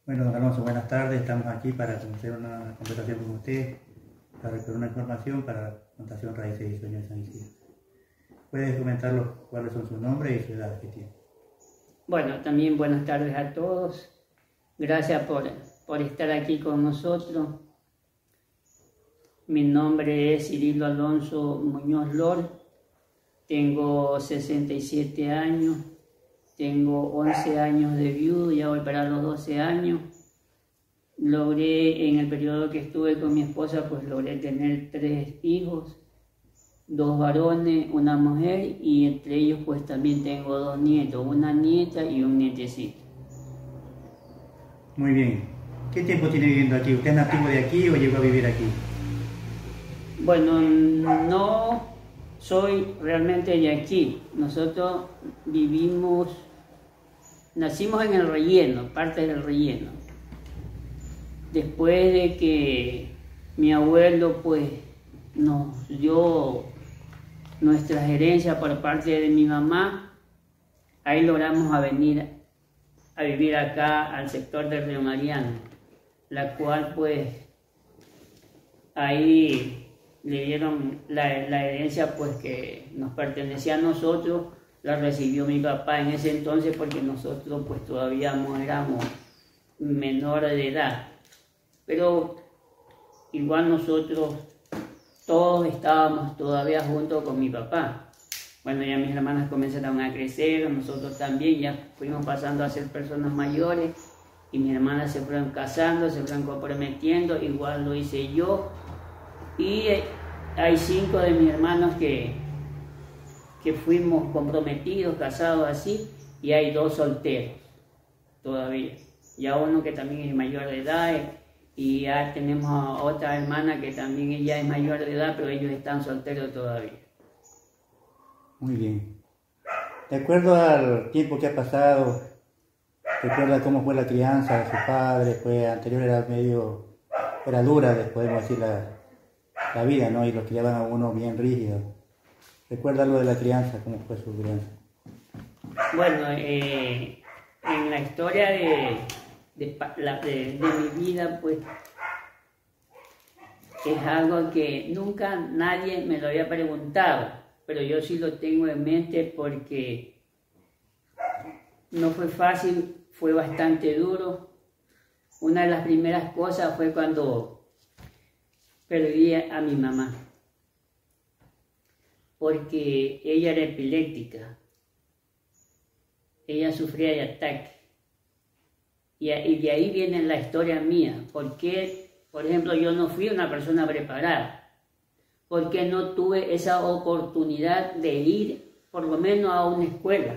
Bueno, don Alonso, buenas tardes. Estamos aquí para hacer una conversación con usted, para recoger una información para la Fundación Raíces y Sueños de San Isidro. ¿Puedes comentarnos cuáles son sus nombres y su edad que tiene? Bueno, también buenas tardes a todos. Gracias por estar aquí con nosotros. Mi nombre es Cirilo Alonso Muñoz Lor. Tengo 67 años. Tengo 11 años de viudo, ya voy para los 12 años. Logré, en el periodo que estuve con mi esposa, pues logré tener 3 hijos, 2 varones, una mujer, y entre ellos pues también tengo 2 nietos, una nieta y un nietecito. Muy bien. ¿Qué tiempo tiene viviendo aquí? ¿Usted es nativo de aquí o llegó a vivir aquí? Bueno, no soy realmente de aquí. Nosotros nacimos en el relleno, parte del relleno. Después de que mi abuelo pues nos dio nuestras herencias por parte de mi mamá, ahí logramos venir a vivir acá al sector del Río Mariano, la cual pues ahí le dieron la herencia pues que nos pertenecía a nosotros, la recibió mi papá en ese entonces porque nosotros pues todavía no éramos menores de edad, pero igual nosotros todos estábamos todavía juntos con mi papá. Bueno, ya mis hermanas comenzaron a crecer, nosotros también ya fuimos pasando a ser personas mayores y mis hermanas se fueron casando, se fueron comprometiendo, igual lo hice yo. Y hay 5 de mis hermanos que fuimos comprometidos, casados así, y hay 2 solteros todavía. Ya uno que también es mayor de edad, y ya tenemos a otra hermana que también ella es mayor de edad, pero ellos están solteros todavía. Muy bien. De acuerdo al tiempo que ha pasado, recuerda cómo fue la crianza de sus padres, pues anterior era dura, podemos decir, la vida, ¿no? Y lo criaban a uno bien rígido. ¿Recuerda algo de la crianza? ¿Cómo fue su crianza? Bueno, en la historia de mi vida, pues, es algo que nunca nadie me lo había preguntado, pero yo sí lo tengo en mente porque no fue fácil, fue bastante duro. Una de las primeras cosas fue cuando perdí a mi mamá, porque ella era epiléptica, ella sufría de ataque, y de ahí viene la historia mía, porque, por ejemplo, yo no fui una persona preparada, porque no tuve esa oportunidad de ir por lo menos a una escuela,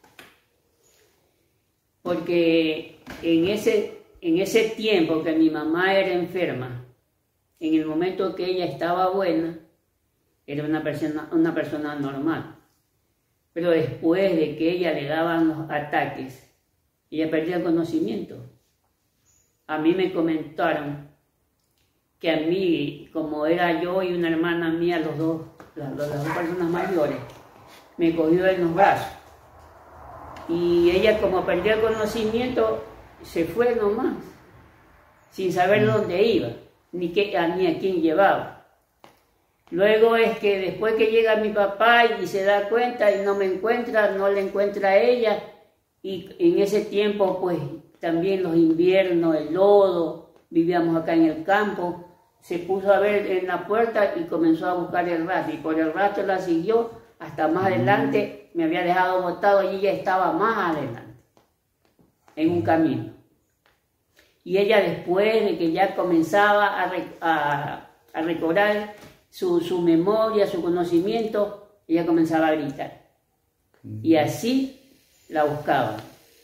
porque en ese tiempo que mi mamá era enferma, en el momento que ella estaba buena, era una persona normal. Pero después de que ella le daban los ataques, ella perdía el conocimiento. A mí me comentaron que a mí, como era yo y una hermana mía, las dos personas mayores, me cogió en los brazos. Y ella, como perdió el conocimiento, se fue nomás, sin saber dónde iba, ni a quién llevaba. Luego es que después que llega mi papá y se da cuenta y no me encuentra, no le encuentra a ella, y en ese tiempo pues también los inviernos, el lodo, vivíamos acá en el campo, se puso a ver en la puerta y comenzó a buscar el rastro, y por el rastro la siguió hasta más adelante, me había dejado botado y ella estaba más adelante, en un camino. Y ella, después de que ya comenzaba a recobrar su memoria, su conocimiento, ella comenzaba a gritar. Y así la buscaba.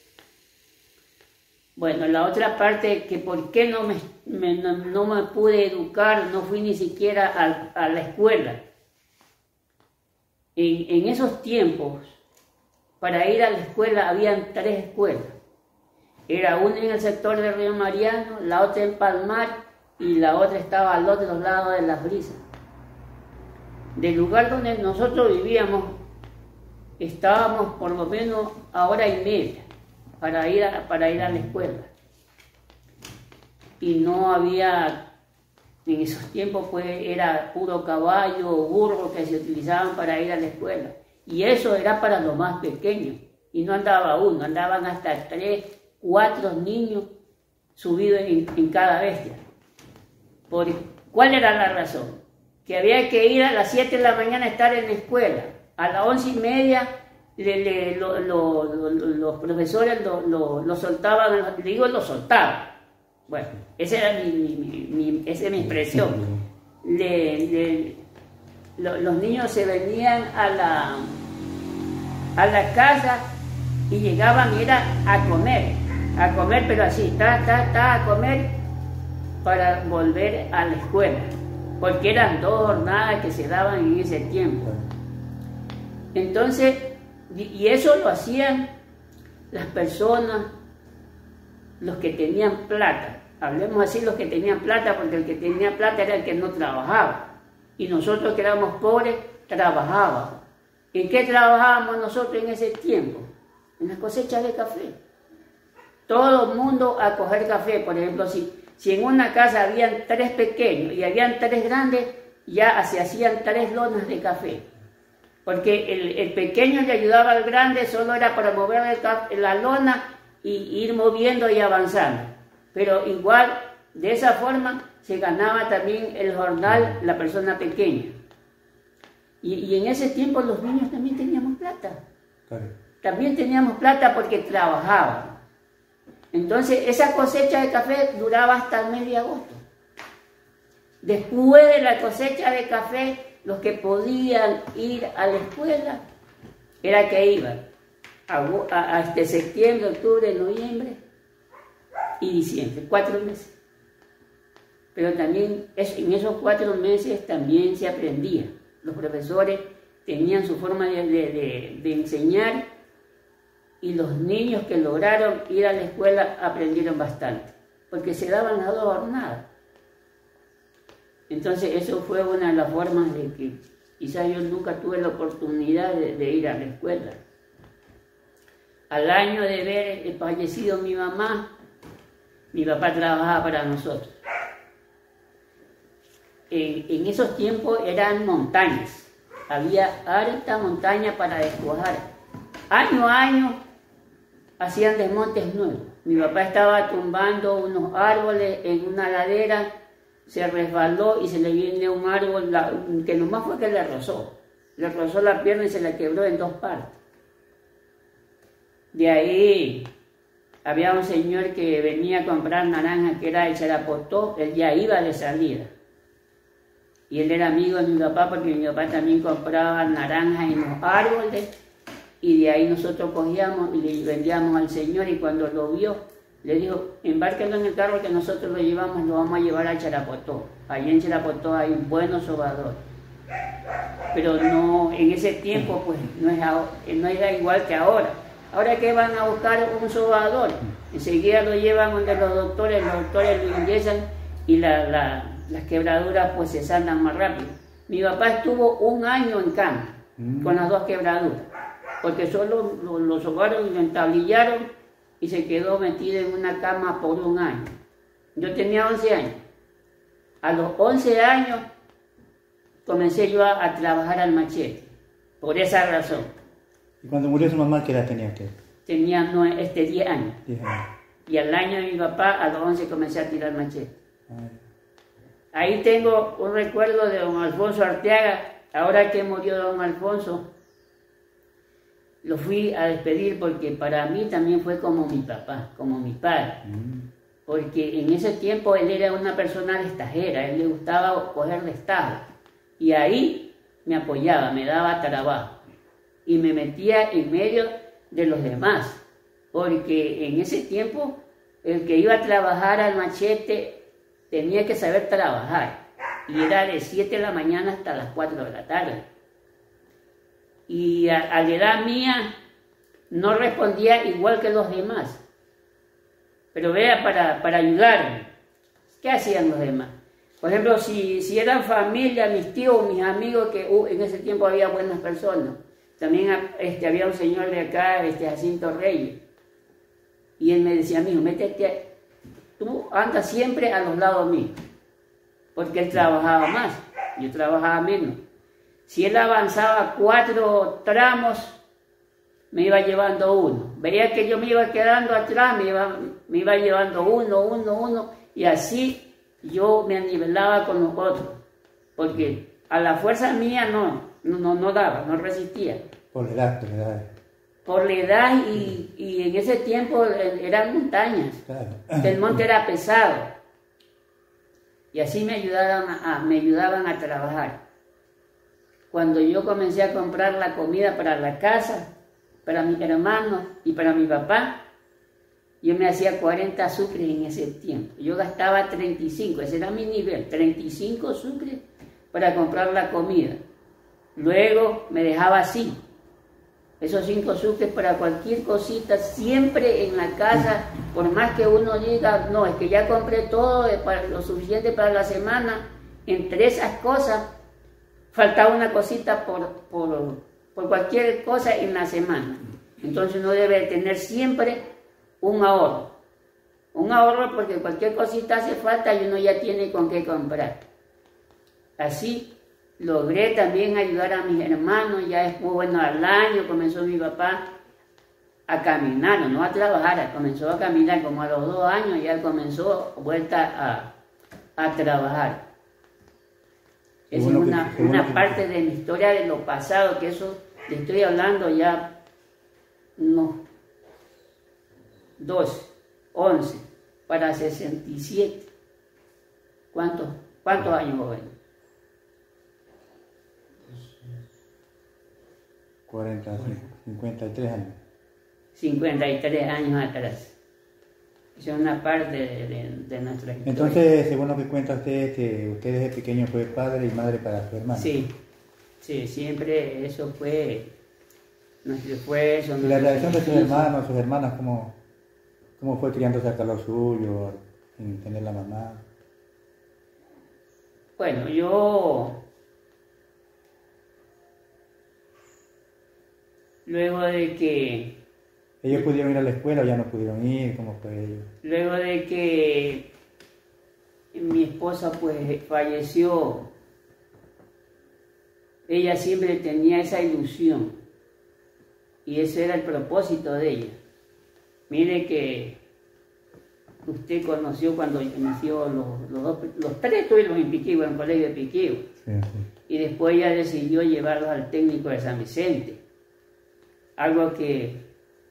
Bueno, la otra parte, que por qué no me pude educar, no fui ni siquiera a la escuela. En esos tiempos, para ir a la escuela, habían 3 escuelas. Era una en el sector del Río Mariano, la otra en Palmar y la otra estaba al otro lado de Las Brisas. Del lugar donde nosotros vivíamos, estábamos por lo menos a 1 hora y media para ir a la escuela. y no había, en esos tiempos pues era puro caballo o burro que se utilizaban para ir a la escuela. Y eso era para los más pequeños. Y no andaba uno, andaban hasta 3, 4 niños subidos en cada bestia. ¿Cuál era la razón? Que había que ir a las 7 de la mañana a estar en la escuela. A las 11:30 los profesores lo soltaban, lo soltaban. Bueno, esa era mi expresión. Los niños se venían a la casa y llegaban era a comer, pero así, a comer para volver a la escuela, porque eran 2 jornadas que se daban en ese tiempo. Entonces, y eso lo hacían las personas, los que tenían plata. Hablemos así, los que tenían plata, porque el que tenía plata era el que no trabajaba. Y nosotros que éramos pobres, trabajábamos. ¿En qué trabajábamos nosotros en ese tiempo? En las cosechas de café. Todo el mundo a coger café. Por ejemplo, si en una casa habían 3 pequeños y habían 3 grandes, ya se hacían 3 lonas de café. Porque el pequeño le ayudaba al grande, solo era para mover la lona y ir moviendo y avanzando. Pero igual, de esa forma, se ganaba también el jornal la persona pequeña. Y en ese tiempo los niños también teníamos plata. Claro. También teníamos plata porque trabajábamos. Entonces, esa cosecha de café duraba hasta el mes de agosto. Después de la cosecha de café, los que podían ir a la escuela era que iban a septiembre, octubre, noviembre y diciembre, 4 meses. Pero también en esos 4 meses también se aprendía. Los profesores tenían su forma de enseñar y los niños que lograron ir a la escuela aprendieron bastante, porque se daban las 2 jornadas. Entonces eso fue una de las formas de que quizás yo nunca tuve la oportunidad de ir a la escuela. Al año de ver fallecido mi mamá, mi papá trabajaba para nosotros. En esos tiempos eran montañas, había harta montaña para despojar. Año a año hacían desmontes nuevos. Mi papá estaba tumbando unos árboles en una ladera, se resbaló y se le viene un árbol, que nomás fue que le rozó la pierna y se la quebró en 2 partes. De ahí había un señor que venía a comprar naranja, que era el Charapotó, él ya iba de salida. Y él era amigo de mi papá porque mi papá también compraba naranjas en los árboles y de ahí nosotros cogíamos y le vendíamos al señor y cuando lo vio le dijo, embárquelo en el carro que nosotros lo llevamos, lo vamos a llevar a Charapotó. Allí en Charapotó hay un buen sobador. Pero no, en ese tiempo pues no era igual que ahora. Ahora que van a buscar un sobador, enseguida lo llevan donde los doctores lo ingresan y las quebraduras pues se sanan más rápido. Mi papá estuvo 1 año en cama con las 2 quebraduras, porque solo lo sobaron y lo entablillaron y se quedó metido en una cama por 1 año. Yo tenía 11 años. A los 11 años comencé yo a trabajar al machete, por esa razón. ¿Y cuando murió su mamá, qué edad tenía usted? Tenía 10 años. 10 años. Y al año de mi papá, a los 11 comencé a tirar machete. Ahí tengo un recuerdo de don Alfonso Arteaga. Ahora que murió don Alfonso, lo fui a despedir porque para mí también fue como mi papá, como mi padre. Porque en ese tiempo él era una persona destajera, él le gustaba coger destajo. Y ahí me apoyaba, me daba trabajo. Y me metía en medio de los demás. Porque en ese tiempo el que iba a trabajar al machete tenía que saber trabajar. Y era de 7 de la mañana hasta las 4 de la tarde. Y a la edad mía no respondía igual que los demás. Pero vea, para ayudarme, ¿qué hacían los demás? Por ejemplo, si eran familia, mis tíos, mis amigos, que en ese tiempo había buenas personas. También había un señor de acá, Jacinto Reyes. Y él me decía, mijo, métete tú andas siempre a los lados míos, porque él trabajaba más, yo trabajaba menos. Si él avanzaba 4 tramos, me iba llevando uno. Veía que yo me iba quedando atrás, me iba llevando uno, y así yo me anivelaba con los otros, porque a la fuerza mía no daba, no resistía. Por la edad, Por la edad y en ese tiempo eran montañas, claro. el monte era pesado, y así me ayudaban a trabajar. Cuando yo comencé a comprar la comida para la casa, para mis hermanos y para mi papá, yo me hacía 40 sucres en ese tiempo. Yo gastaba 35, ese era mi nivel, 35 sucres para comprar la comida. Luego me dejaba así, esos 5 sucres para cualquier cosita, siempre en la casa, por más que uno diga, no, es que ya compré todo lo suficiente para la semana, entre esas cosas, faltaba una cosita por cualquier cosa en la semana. Entonces uno debe tener siempre un ahorro porque cualquier cosita hace falta y uno ya tiene con qué comprar. Así logré también ayudar a mis hermanos. Ya después, bueno, al año comenzó mi papá a caminar, no a trabajar, comenzó a caminar. Como a los 2 años ya comenzó vuelta a trabajar. Esa es una parte de mi historia de lo pasado, que eso le estoy hablando ya, 12, 11, para 67. ¿Cuántos años, joven? 40, 53 años. 53 años atrás. Esa es una parte de nuestra historia. Entonces, según lo que cuenta usted, que usted desde pequeño fue padre y madre para su hermano. Sí, siempre eso fue nuestro esfuerzo. ¿Y la relación de sus hermanos, sus hermanas, cómo fue criándose hasta lo suyo, sin tener la mamá? Bueno, yo, luego de que... ¿Ellos pudieron ir a la escuela o ya no pudieron ir? ¿Cómo fue ellos? Luego de que mi esposa pues falleció, ella siempre tenía esa ilusión y ese era el propósito de ella. Mire que usted conoció cuando inició los 3 tuvimos en Piquihue, en el colegio de Piquihue. Sí. Y después ella decidió llevarlos al técnico de San Vicente. Algo que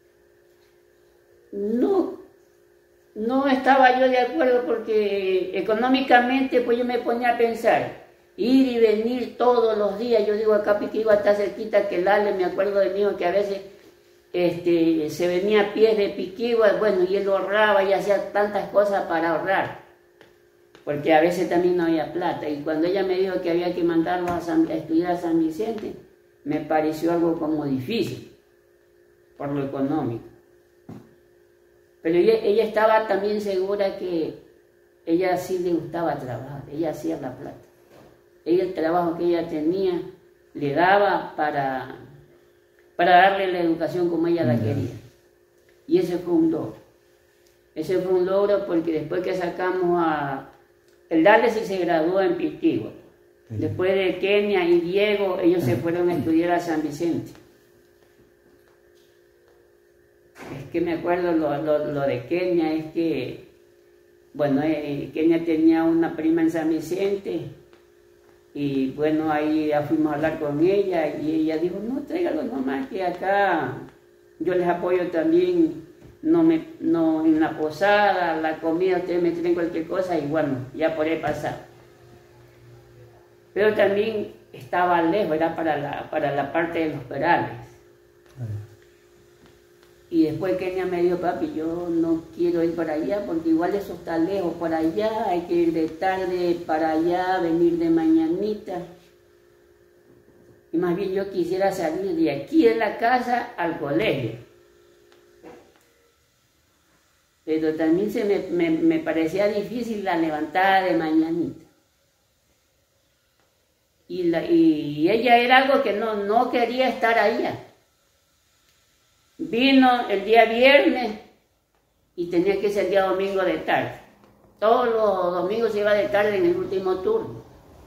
no estaba yo de acuerdo, porque económicamente pues yo me ponía a pensar, ir y venir todos los días. Yo digo, acá Piquihue está cerquita que Lale, me acuerdo de mí que a veces se venía a pie de Piquihue, bueno, y él ahorraba y hacía tantas cosas para ahorrar, porque a veces también no había plata. Y cuando ella me dijo que había que mandarlos a estudiar a San Vicente, me pareció algo como difícil por lo económico. Pero ella estaba también segura que ella sí le gustaba trabajar, ella hacía la plata. Ella, el trabajo que ella tenía le daba para darle la educación como ella la quería. Y ese fue un logro. Ese fue un logro porque después que sacamos el Dale sí se graduó en Piquihue. Después de Kenia y Diego, ellos se fueron a estudiar a San Vicente. Es que me acuerdo lo de Kenia, es que, bueno, Kenia tenía una prima en San Vicente, y bueno, ahí ya fuimos a hablar con ella, y ella dijo, no, tráigalo nomás, que acá yo les apoyo también, no en la posada, la comida, ustedes me traen cualquier cosa, y bueno, ya por ahí pasar. Pero también estaba lejos, era para la parte de los Perales. Y después Kenia me dijo, papi, yo no quiero ir para allá porque igual eso está lejos, para allá hay que ir de tarde para allá, venir de mañanita. Y más bien yo quisiera salir de aquí de la casa al colegio. Pero también me parecía difícil la levantada de mañanita. Y ella era algo que no quería estar allá. Vino el día viernes y tenía que ser el día domingo de tarde. Todos los domingos se iba de tarde en el último turno.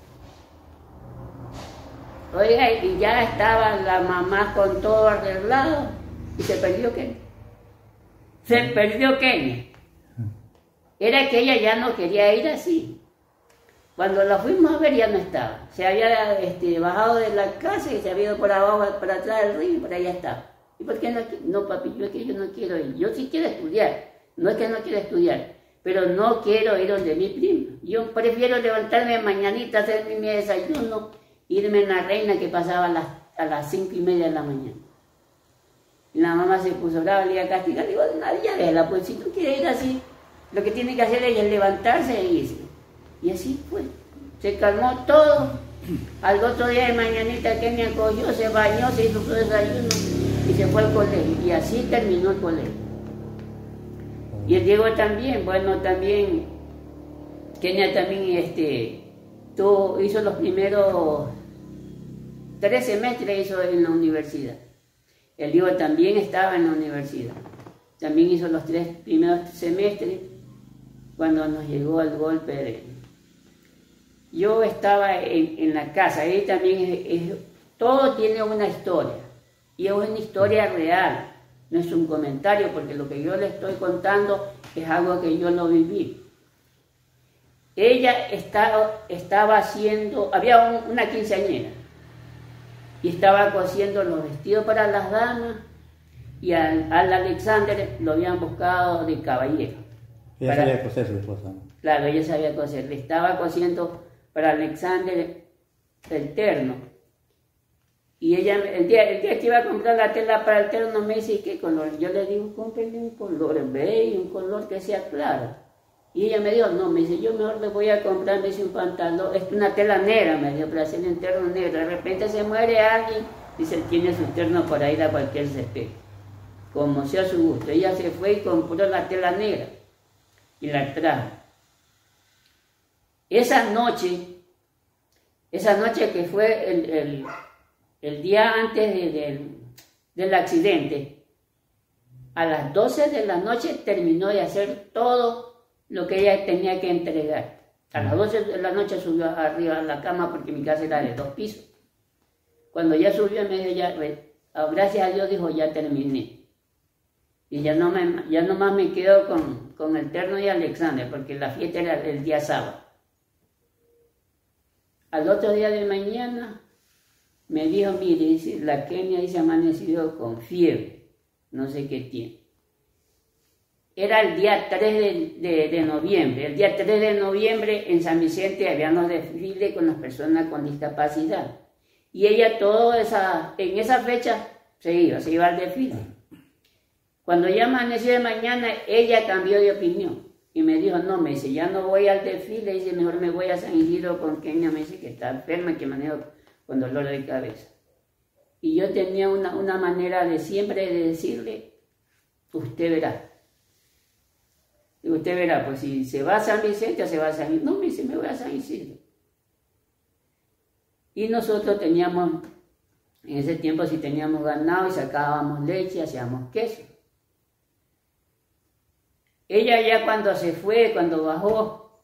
Oiga, y ya estaba la mamá con todo arreglado y se perdió Kenia. Se perdió Kenia. Era que ella ya no quería ir así. Cuando la fuimos a ver ya no estaba. Se había bajado de la casa y se había ido por abajo, para atrás del río y por allá estaba. ¿Y por qué no? No, papi, yo es que yo no quiero ir. Yo sí quiero estudiar. No es que no quiero estudiar, pero no quiero ir donde mi prima. Yo prefiero levantarme mañanita, hacer mi desayuno, irme en la reina que pasaba a las 5:30 de la mañana. Y la mamá se puso brava, le iba a castigar. Digo, ya déjala, pues si tú quieres ir así, lo que tiene que hacer ella es levantarse e irse. Y así fue. Se calmó todo. Al otro día de mañanita Kenia cogió, se bañó, se hizo su desayuno y se fue al colegio. Y así terminó el colegio. Y el Diego también, bueno, también, Kenia también hizo los primeros 3 semestres hizo en la universidad. El Diego también estaba en la universidad. También hizo los 3 primeros semestres cuando nos llegó el golpe de... Yo estaba en la casa, ahí también todo tiene una historia, y es una historia real. No es un comentario, porque lo que yo le estoy contando es algo que yo lo viví. Ella estaba haciendo, había una quinceañera, y estaba cosiendo los vestidos para las damas, y al Alexander lo habían buscado de caballero. Ella sabía coser su esposa, ¿no? Claro, ella sabía coser. Le estaba cosiendo para Alexander el terno. Y ella, el día que iba a comprar la tela para el terno, me dice, ¿qué color? Yo le digo, cómprele un color beige, un color que sea claro. Y ella me dijo, no, me dice, yo mejor le voy a comprar, me dice, un pantalón, es una tela negra, me dijo, para hacer un terno negro. De repente se muere alguien, dice, tiene su terno para ir a cualquier césped, como sea su gusto. Ella se fue y compró la tela negra y la trajo. Esa noche que fue el día antes del accidente, a las 12 de la noche terminó de hacer todo lo que ella tenía que entregar. A las 12 de la noche subió arriba a la cama porque mi casa era de 2 pisos. Cuando ya subió me dijo, gracias a Dios, dijo, ya terminé. Y ya nomás me quedo con el terno y Alexander, porque la fiesta era el día sábado. Al otro día de mañana me dijo, mire, dice, la Kenia dice, ha amanecido con fiebre, no sé qué tiene. Era el día 3 de noviembre. El día 3 de noviembre en San Vicente había unos desfiles con las personas con discapacidad. Y ella en esa fecha se iba al desfile. Cuando ya amaneció de mañana, ella cambió de opinión. Y me dijo, no, me dice, ya no voy al desfile, dice, mejor me voy a San Isidro con Kenia, me dice que está enferma y que manejo con dolor de cabeza. Y yo tenía una manera de siempre de decirle, usted verá. Y usted verá, pues si se va a San Vicente o se va a San Isidro. No, me dice, me voy a San Isidro. Y nosotros teníamos, en ese tiempo sí teníamos ganado y sacábamos leche y hacíamos queso. Ella ya cuando se fue, cuando bajó,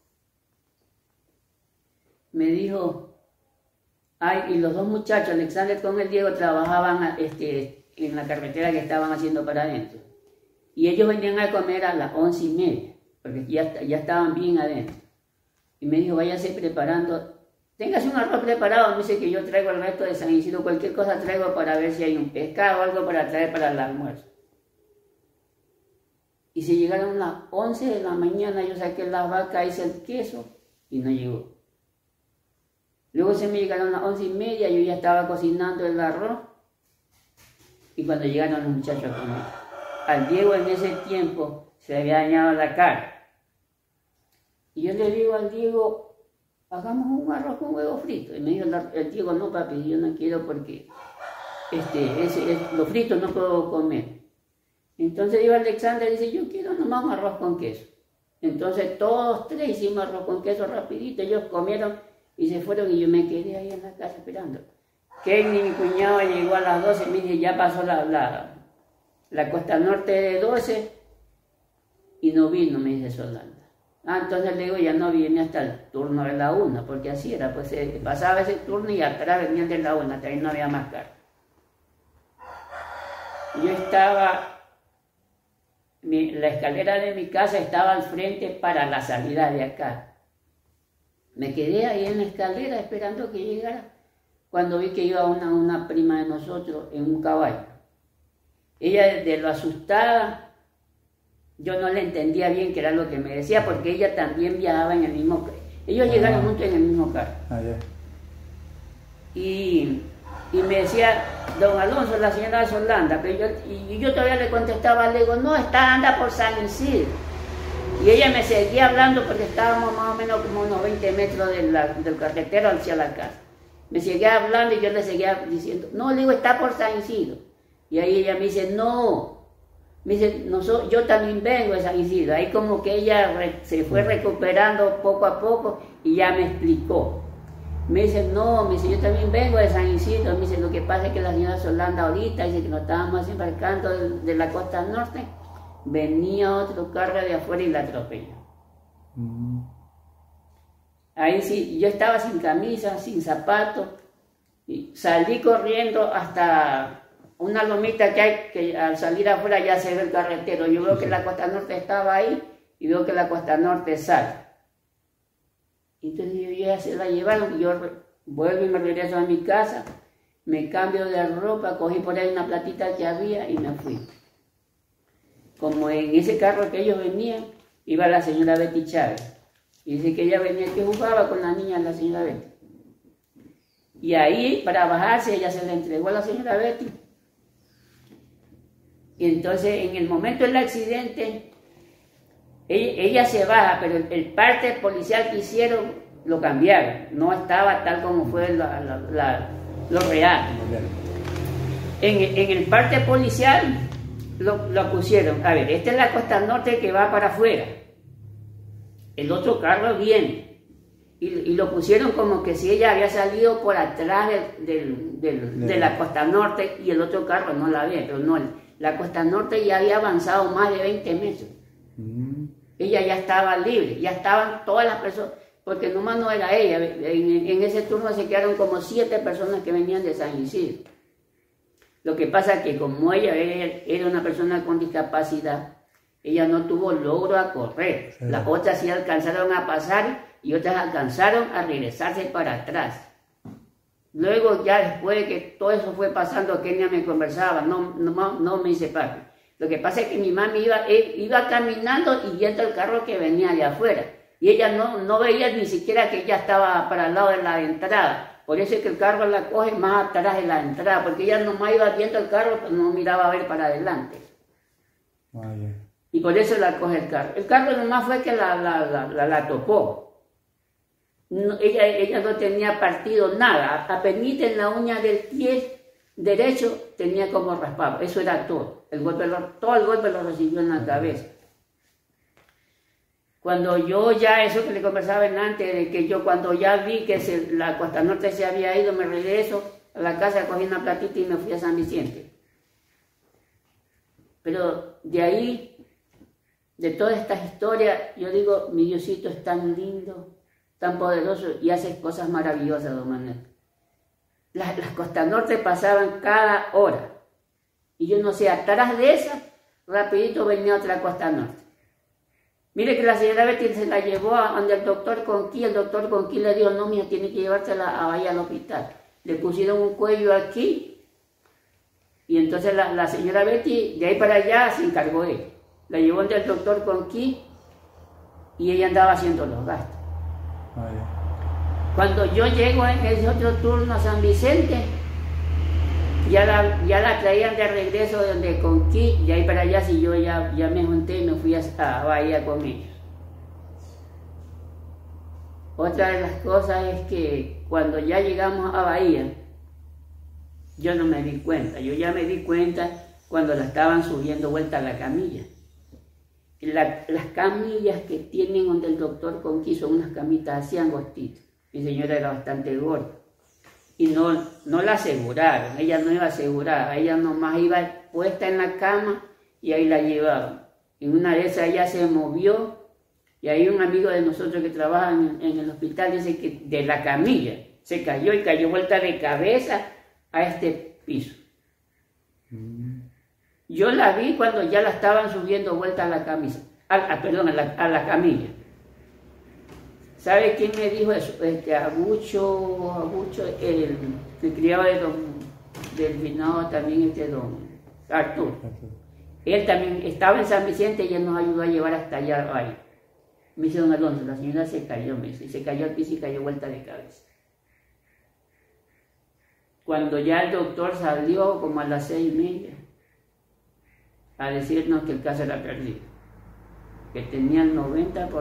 me dijo, y los 2 muchachos, Alexander con el Diego, trabajaban en la carretera que estaban haciendo para adentro. Y ellos venían a comer a las 11:30, porque ya estaban bien adentro. Y me dijo, váyase preparando, téngase un arroz preparado. Me dice que yo traigo el resto de San Isidro, cualquier cosa traigo para ver si hay un pescado o algo para traer para el almuerzo. Y se llegaron las 11 de la mañana, yo saqué las vacas, hice el queso y no llegó. Luego se me llegaron las 11:30, yo ya estaba cocinando el arroz. Y cuando llegaron los muchachos a comer, al Diego en ese tiempo se le había dañado la cara. Y yo le digo al Diego, hagamos un arroz con huevo frito. Y me dijo el Diego, no papi, yo no quiero porque lo frito no puedo comer. Entonces digo Alexander, dice, yo quiero nomás un arroz con queso. Entonces todos 3 hicimos arroz con queso rapidito, ellos comieron y se fueron y yo me quedé ahí en la casa esperando. Kenny, mi cuñado, llegó a las 12, me dice, ya pasó la costa norte de 12 y no vino, me dice Solanda. Ah, entonces le digo, ya no viene hasta el turno de la 1, porque así era, pues pasaba ese turno y atrás venían de la 1, hasta ahí no había más carro. Yo estaba, la escalera de mi casa estaba al frente para la salida de acá. Me quedé ahí en la escalera esperando que llegara, cuando vi que iba una prima de nosotros en un caballo. Ella, de lo asustada, yo no le entendía bien qué era lo que me decía, porque ella también viajaba en el mismo carro. Ellos llegaron juntos en el mismo carro. Y me decía, don Alonso, la señora Solanda, pero yo todavía le contestaba, le digo, no, anda por San Isidro. Y ella me seguía hablando porque estábamos más o menos como unos 20 metros del carretero hacia la casa. Me seguía hablando y yo le seguía diciendo, no, le digo, está por San Isidro. Y ahí ella me dice, no. Me dice, yo también vengo de San Isidro. Ahí como que ella se fue recuperando poco a poco y ya me explicó. Me dice, no, me dice, yo también vengo de San Isidro. Me dice, lo que pasa es que la señora Solanda ahorita dice que nos estábamos embarcando de la costa norte. Venía otro carro de afuera y la atropelló. Ahí sí, yo estaba sin camisa, sin zapatos. Y salí corriendo hasta una lomita que hay, que al salir afuera ya se ve el carretero. Yo veo que la costa norte estaba ahí y veo que la costa norte sale. Entonces yo ya se la llevaron y yo vuelvo y me regreso a mi casa, me cambio de ropa, cogí por ahí una platita que había y me fui. Como en ese carro que ellos venían, iba la señora Betty Chávez. Y dice que ella venía, que jugaba con la niña, la señora Betty. Y ahí, para bajarse, ella se la entregó a la señora Betty. Y entonces, en el momento del accidente, ella se baja, pero el parte policial que hicieron lo cambiaron. No estaba tal como fue lo real. En el parte policial lo pusieron. A ver, esta es la costa norte que va para afuera. El otro carro viene. Y lo pusieron como que si ella había salido por atrás de la costa norte y el otro carro no la había, pero no, la costa norte ya había avanzado más de 20 metros. Ella ya estaba libre, ya estaban todas las personas, porque nomás no era ella, en ese turno se quedaron como 7 personas que venían de San Isidro. Lo que pasa es que como ella era una persona con discapacidad, ella no tuvo logro a correr. Sí. Las otras sí alcanzaron a pasar y otras alcanzaron a regresarse para atrás. Luego ya después de que todo eso fue pasando, Kenia me conversaba, no me hice parte. Lo que pasa es que mi mami iba caminando y viendo el carro que venía de afuera. Y ella no veía ni siquiera que ella estaba para el lado de la entrada. Por eso es que el carro la coge más atrás de la entrada, porque ella nomás iba viendo el carro, pero no miraba a ver para adelante. Y por eso la coge el carro. El carro nomás fue que la topó. No, ella no tenía partido nada, apenas en la uña del pie derecho tenía como raspado, eso era todo. Todo el golpe lo recibió en la cabeza. Cuando yo ya, eso que le conversaba antes, de que yo cuando ya vi que la costa norte se había ido, me regreso a la casa, cogí una platita y me fui a San Vicente. Pero de ahí, de todas estas historias, yo digo, mi Diosito es tan lindo, tan poderoso y hace cosas maravillosas, don Manuel. Las costas norte pasaban cada hora. Y yo no sé, atrás de esa, rapidito venía otra costa norte. Mire que la señora Betty se la llevó a donde el doctor Conquí. El doctor Conquí le dijo, no, mía, tiene que llevársela a vaya al hospital. Le pusieron un cuello aquí. Y entonces la señora Betty, de ahí para allá, se encargó de ella. La llevó donde el doctor Conquí y ella andaba haciendo los gastos. Cuando yo llego en ese otro turno a San Vicente, ya la traían de regreso de donde Conquí, y ahí para allá, si yo ya me junté y me fui a Bahía con ellos. Otra de las cosas es que cuando ya llegamos a Bahía, yo no me di cuenta, yo ya me di cuenta cuando la estaban subiendo vuelta a la camilla. Las camillas que tienen donde el doctor Conquí son unas camitas así angostitas. Mi señora era bastante gorda. Y no la aseguraron, ella no iba asegurada, ella nomás iba puesta en la cama y ahí la llevaban. En una de esas ella se movió Y hay un amigo de nosotros que trabaja en el hospital, dice que de la camilla se cayó y cayó vuelta de cabeza a este piso. Yo la vi cuando ya la estaban subiendo vuelta a la camisa, a la camilla. ¿Sabe quién me dijo eso? Agucho, el criado del finado también, don Arturo. Él también estaba en San Vicente y él nos ayudó a llevar hasta allá. Ahí. Me dice don Alonso, la señora se cayó, me dice, y se cayó al piso y cayó vuelta de cabeza. Cuando ya el doctor salió como a las 6:30 a decirnos que el caso era perdido, que tenía el 90%,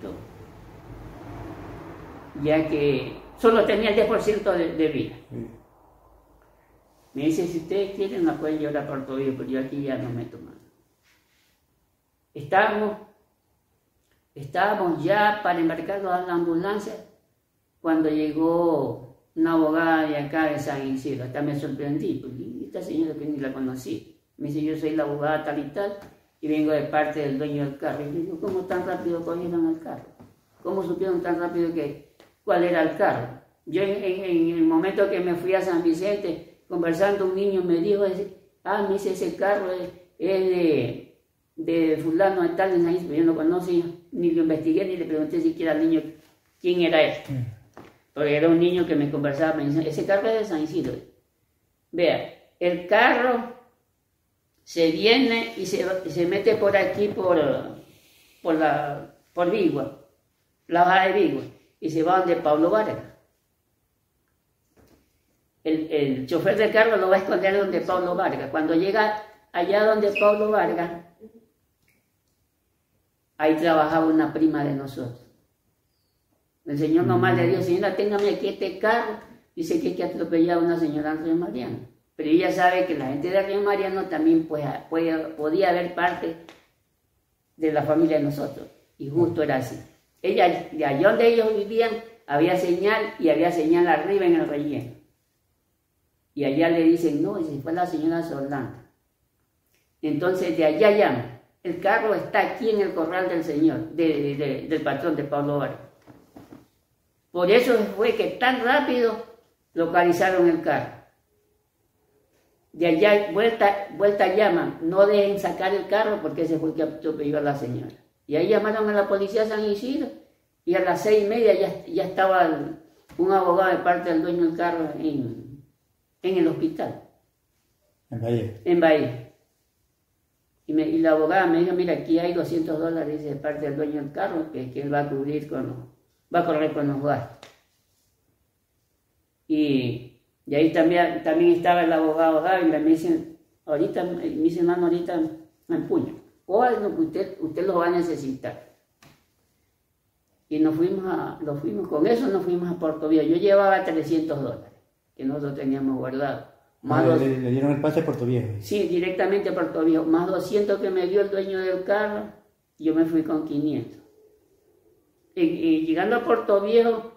ya que solo tenía el 10% de vida. Me dice, si ustedes quieren, la pueden llevar a Puerto Viejo, pero yo aquí ya no me tomo. Estábamos ya para embarcarnos a la ambulancia cuando llegó una abogada de acá de San Isidro. Hasta me sorprendí, porque esta señora que ni la conocí. Me dice, yo soy la abogada tal y tal, y vengo de parte del dueño del carro. Y digo, ¿cómo tan rápido cogieron el carro? ¿Cómo supieron tan rápido cuál era el carro? Yo en el momento que me fui a San Vicente, conversando, un niño me dijo, me dice, ese carro es de fulano de tal, de San Isidro. Yo no conocía, ni lo investigué, ni le pregunté siquiera al niño quién era él. Porque era un niño que me conversaba, me dice, ese carro es de San Isidro. Vea, el carro se viene y se mete por aquí, por Vigua, la baja de Vigua, y se va donde Pablo Vargas. El chofer del carro lo va a esconder donde Pablo Vargas. Cuando llega allá donde Pablo Vargas, ahí trabajaba una prima de nosotros. El señor nomás le dijo, señora, téngame aquí este carro. Dice que hay que atropellar a una señora en Río Mariano. Pero ella sabe que la gente de Río Mariano también podía haber parte de la familia de nosotros. Y justo era así. Ella, de allá donde ellos vivían, había señal y había señal arriba en el relleno. Y allá le dicen, no, esa fue la señora Solanda. Entonces de allá llaman. El carro está aquí en el corral del señor, del patrón de Pablo Vargas. Por eso fue que tan rápido localizaron el carro. De allá vuelta llaman, no dejen sacar el carro porque ese fue el que atropelló a la señora. Y ahí llamaron a la policía de San Isidro y a las 6:30 ya estaba un abogado de parte del dueño del carro en el hospital. En Bahía. En Bahía. Y la abogada me dijo, mira, aquí hay $200 de parte del dueño del carro que él va a cubrir va a correr con los gastos. Y ahí también estaba el abogado Dávila, me dice, hermano, ahorita me empuño. Usted lo va a necesitar. Y nos fuimos a Puerto Viejo. Yo llevaba $300 que nosotros teníamos guardados. Le dieron el pase a Puerto Viejo. Sí, directamente a Puerto Viejo. Más 200 que me dio el dueño del carro, yo me fui con 500. Y llegando a Puerto Viejo,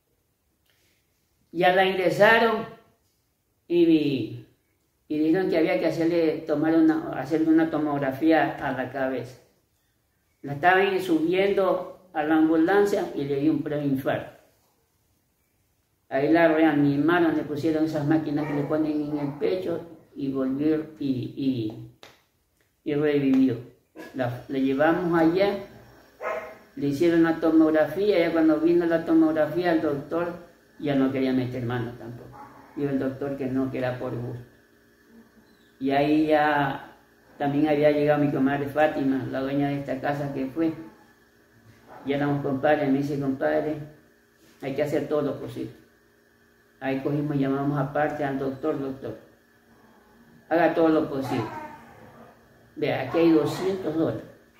ya la ingresaron y dijeron que había que hacerle una tomografía a la cabeza. La estaban subiendo a la ambulancia y le dio un preinfarto. Ahí la reanimaron, le pusieron esas máquinas que le ponen en el pecho y volvió y revivió. Le llevamos allá, le hicieron la tomografía, ya cuando vino la tomografía el doctor ya no quería meter mano tampoco. Dijo el doctor que no, que era por gusto. Y ahí ya también había llegado mi comadre Fátima, la dueña de esta casa que fue. Ya éramos compadres, me dice, compadre, hay que hacer todo lo posible. Ahí cogimos y llamamos aparte al doctor, haga todo lo posible. Vea, aquí hay $200.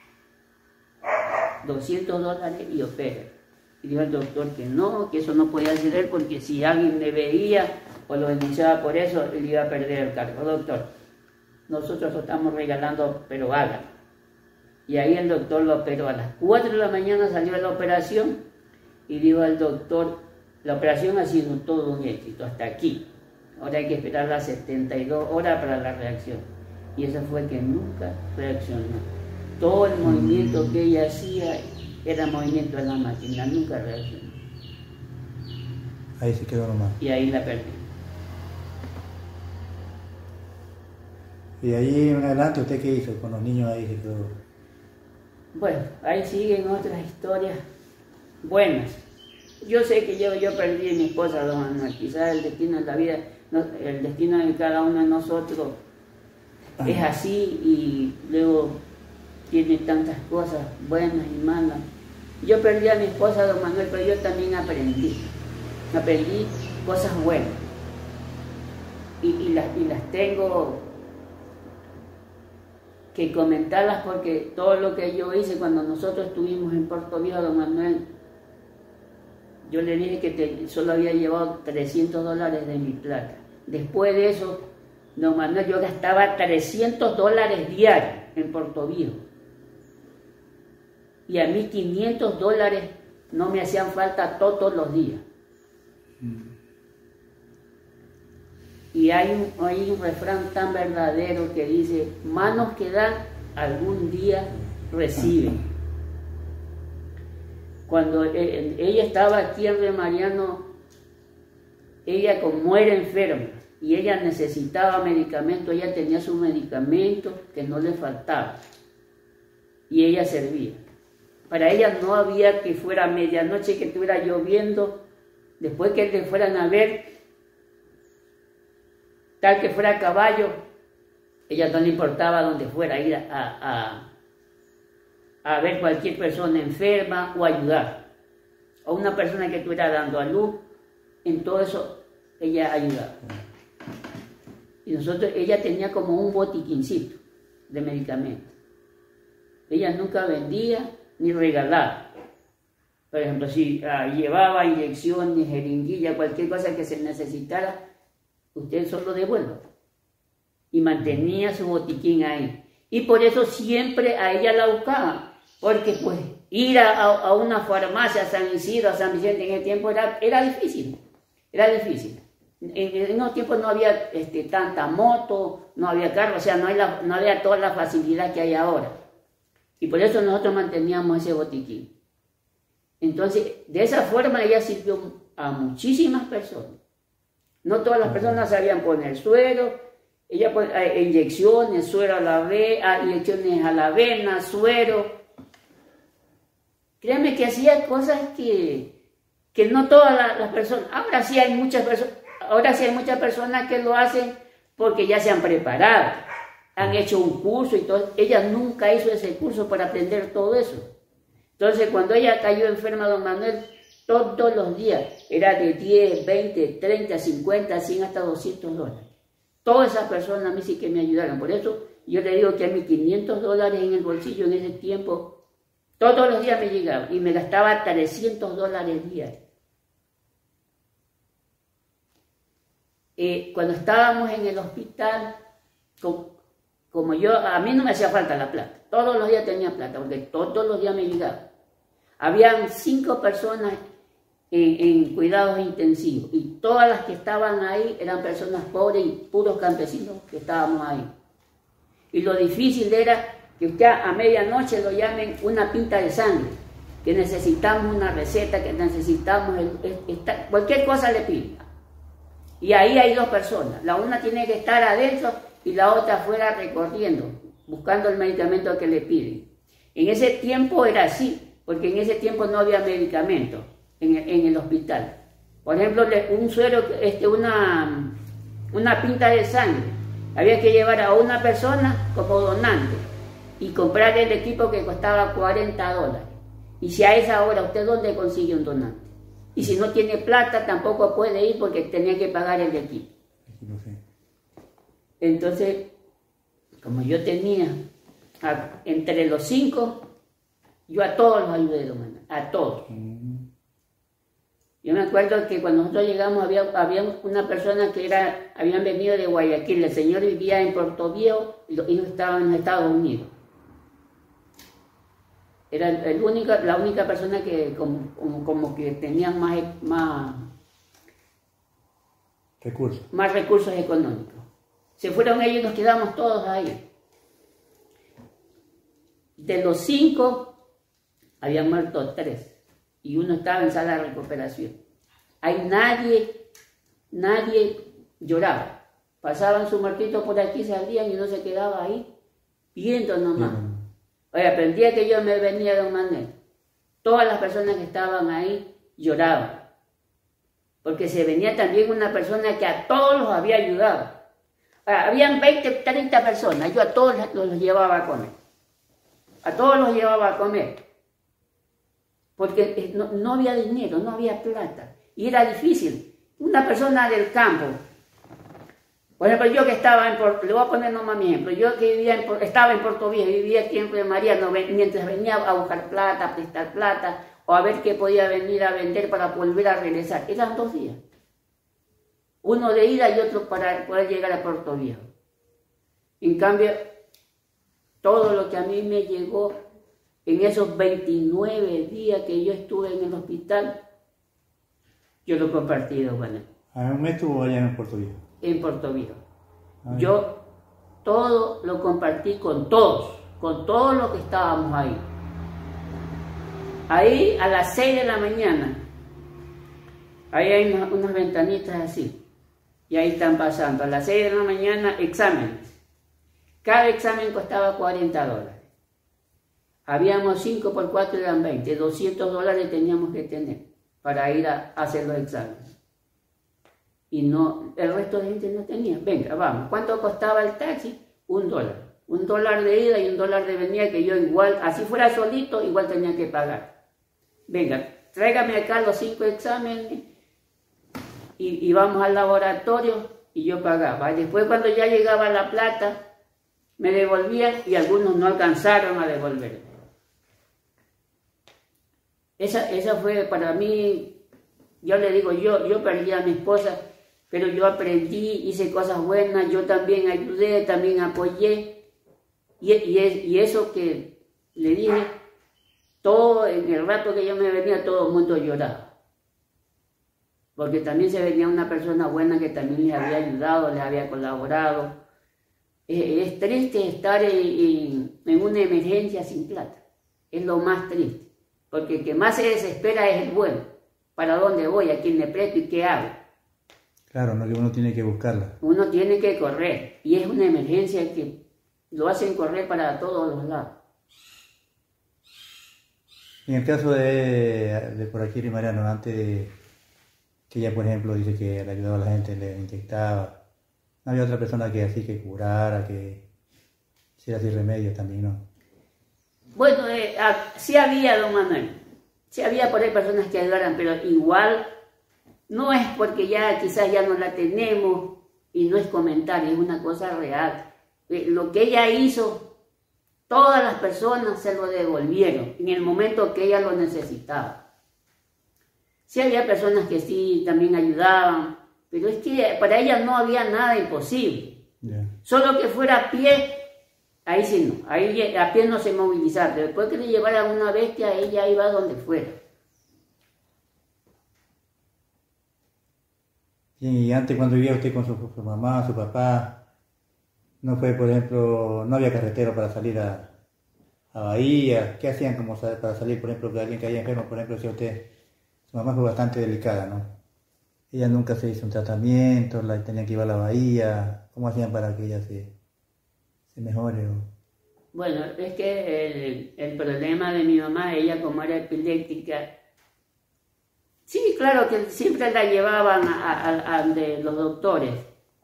$200 y opera. Y dijo el doctor que no, que eso no podía hacer él porque si alguien le veía o lo denunciaba por eso, él iba a perder el cargo. Doctor, nosotros lo estamos regalando, pero hágalo. Y ahí el doctor lo operó. A las 4 de la mañana salió de la operación y dijo al doctor, la operación ha sido todo un éxito hasta aquí. Ahora hay que esperar las 72 horas para la reacción. Y eso fue que nunca reaccionó. Todo el movimiento que ella hacía era movimiento de la máquina, nunca reaccionó. Ahí se quedó nomás. Y ahí la perdí. Y ahí en adelante, ¿usted qué hizo con los niños ahí? Se quedó. Bueno, ahí siguen otras historias buenas. Yo sé que yo perdí a mi esposa, don Manuel. Quizás el destino de la vida, el destino de cada uno de nosotros es así y luego tiene tantas cosas buenas y malas. Yo perdí a mi esposa, don Manuel, pero yo también aprendí cosas buenas y las tengo que comentarlas porque todo lo que yo hice cuando nosotros estuvimos en Puerto Viejo, don Manuel, yo le dije que solo había llevado $300 de mi plata. Después de eso, don Manuel, yo gastaba $300 diarios en Puerto Viejo. Y a mí $500 no me hacían falta todos los días. Y hay un refrán tan verdadero que dice, manos que dan, algún día reciben. Cuando ella estaba aquí en Río Mariano, ella como era enferma y ella necesitaba medicamento, ella tenía su medicamento que no le faltaba y ella servía. Para ella no había que fuera medianoche, que estuviera lloviendo, después que le fueran a ver, tal que fuera a caballo, ella no le importaba dónde fuera, ir a ver cualquier persona enferma o ayudar. O una persona que estuviera dando a luz, en todo eso ella ayudaba. Y ella tenía como un botiquincito de medicamentos. Ella nunca vendía ni regalaba. Por ejemplo, si llevaba inyecciones, jeringuilla, cualquier cosa que se necesitara, usted solo devuelva. Y mantenía su botiquín ahí. Y por eso siempre a ella la buscaban. Porque pues ir a una farmacia, a San Isidro, a San Vicente en ese tiempo era difícil. Era difícil. En esos tiempos no había tanta moto, no había carro, o sea, no había toda la facilidad que hay ahora. Y por eso nosotros manteníamos ese botiquín. Entonces, de esa forma ella sirvió a muchísimas personas. No todas las personas sabían poner suero, ella ponía inyecciones, suero inyecciones a la avena, suero. Créanme que hacía cosas que no todas las personas. Ahora sí hay muchas personas que lo hacen porque ya se han preparado, han hecho un curso y todo. Ella nunca hizo ese curso para aprender todo eso. Entonces, cuando ella cayó enferma, don Manuel, todos los días era de 10, 20, 30, 50, 100 hasta $200. Todas esas personas a mí sí que me ayudaron. Por eso yo le digo que a mí $500 en el bolsillo en ese tiempo, todos los días me llegaba y me gastaba $300 diarios. Cuando estábamos en el hospital, a mí no me hacía falta la plata. Todos los días tenía plata, porque todos los días me llegaba. Habían 5 personas en cuidados intensivos y todas las que estaban ahí eran personas pobres y puros campesinos que estábamos ahí. Y lo difícil era que usted a medianoche lo llamen una pinta de sangre, que necesitamos una receta, que necesitamos cualquier cosa le piden. Y ahí hay 2 personas, la una tiene que estar adentro y la otra afuera recorriendo, buscando el medicamento que le piden. En ese tiempo era así, porque en ese tiempo no había medicamento en el hospital. Por ejemplo, un suero, una pinta de sangre, había que llevar a una persona como donante y comprar el equipo que costaba $40. Y si a esa hora usted dónde consigue un donante, y si no tiene plata tampoco puede ir porque tenía que pagar el equipo. Entonces, como yo tenía entre los 5, yo a todos los ayudé, a todos. Yo me acuerdo que cuando nosotros llegamos había una persona que habían venido de Guayaquil. El señor vivía en Puerto Viejo y los hijos estaban en Estados Unidos. Era la única persona que como que tenían más recursos económicos. Se fueron ellos y nos quedamos todos ahí. De los 5, habían muerto 3 y uno estaba en sala de recuperación. Ahí nadie lloraba. Pasaban su muertito por aquí, salían y no se quedaba ahí, viendo nomás. Oye, aprendí que yo me venía de un manejo. Todas las personas que estaban ahí lloraban. Porque se venía también una persona que a todos los había ayudado. Habían 20, 30 personas, yo a todos los llevaba a comer. A todos los llevaba a comer. Porque no había dinero, no había plata. Y era difícil. Una persona del campo, por ejemplo, yo que estaba le voy a poner nomás mi ejemplo, yo que estaba en Puerto Viejo, vivía aquí en Río Mariano, mientras venía a buscar plata, a prestar plata, o a ver qué podía venir a vender para volver a regresar. Eran 2 días. Uno de ida y otro para poder llegar a Puerto Viejo. En cambio, todo lo que a mí me llegó en esos 29 días que yo estuve en el hospital, yo lo he compartido con él. ¿Un mes estuvo allá en Puerto Viejo? En Puerto Viejo. Yo todo lo compartí con todos los que estábamos ahí. Ahí a las 6 de la mañana, ahí hay unas ventanitas así, y ahí están pasando, a las 6 de la mañana, exámenes. Cada examen costaba $40. Habíamos 5 por 4 eran 20, $200 teníamos que tener para ir a hacer los exámenes. Y no, el resto de gente no tenía. Venga, vamos. ¿Cuánto costaba el taxi? $1. $1 de ida y $1 de venida, que yo igual, así fuera solito, igual tenía que pagar. Venga, tráigame acá los 5 exámenes y vamos al laboratorio y yo pagaba. Después, cuando ya llegaba la plata, me devolvían y algunos no alcanzaron a devolver. Esa fue para mí, yo le digo, yo perdí a mi esposa, pero yo aprendí, hice cosas buenas, yo también ayudé, también apoyé, y eso que le dije, todo, en el rato que yo me venía, todo el mundo lloraba. Porque también se venía una persona buena que también les había ayudado, les había colaborado. Es triste estar en una emergencia sin plata, es lo más triste, porque el que más se desespera es el bueno. ¿Para dónde voy? ¿A quién le presto y qué hago? Claro, no, que uno tiene que buscarla. Uno tiene que correr, y es una emergencia que lo hacen correr para todos los lados. En el caso de por aquí, Mariano, antes de que ella, por ejemplo, dice que le ayudaba a la gente, le inyectaba, no había otra persona que así que curara, que hiciera así remedios también, ¿no? Bueno, sí había, don Manuel, sí había por ahí personas que ayudaran, pero igual no es porque ya quizás ya no la tenemos y no es comentario, es una cosa real. Lo que ella hizo, todas las personas se lo devolvieron en el momento que ella lo necesitaba. Sí había personas que sí también ayudaban, pero es que para ella no había nada imposible. Yeah. Solo que fuera a pie, ahí sí no, ahí a pie no se movilizaba. Después que le llevara una bestia, ella iba donde fuera. Y antes, cuando vivía usted con su mamá, su papá, no fue, por ejemplo, no había carretera para salir a Bahía. ¿Qué hacían como para salir, por ejemplo, de alguien que haya enfermo? Por ejemplo, decía usted, su mamá fue bastante delicada, ¿no? Ella nunca se hizo un tratamiento, la tenía que llevar a la Bahía. ¿Cómo hacían para que ella se mejore? Bueno, es que el problema de mi mamá, ella como era epiléptica, sí, claro que siempre la llevaban a de los doctores,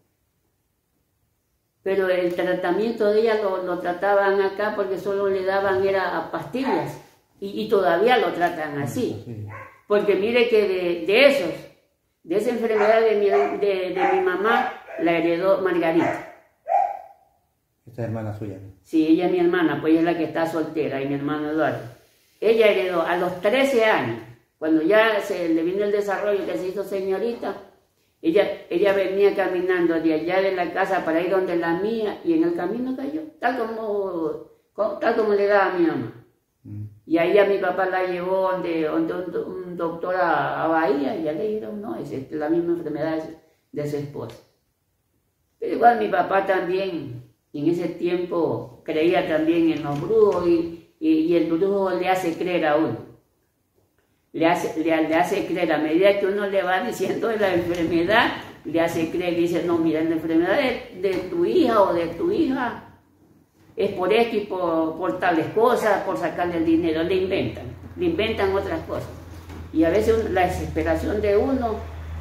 pero el tratamiento de ella lo trataban acá porque solo le daban era pastillas y todavía lo tratan así. Sí. Porque mire que de esa enfermedad de mi mamá la heredó Margarita. Esta hermana suya, ¿no? Sí, ella es mi hermana, pues ella es la que está soltera, y mi hermano Eduardo. Ella heredó a los 13 años, cuando ya se le vino el desarrollo que se hizo señorita, ella venía caminando de allá de la casa para ir donde la mía, y en el camino cayó, tal como le daba a mi mamá. Y ahí a mi papá la llevó donde un doctor a Bahía, y ya le dijeron, no, es la misma enfermedad de su esposa. Pero igual mi papá también, en ese tiempo, creía también en los brujos, y el brujo le hace creer a uno. Le hace creer, a medida que uno le va diciendo de la enfermedad, le hace creer, dice, no, mira, la enfermedad de tu hija o de tu hija es por esto y por tales cosas, por sacarle el dinero, le inventan otras cosas. Y a veces la desesperación de uno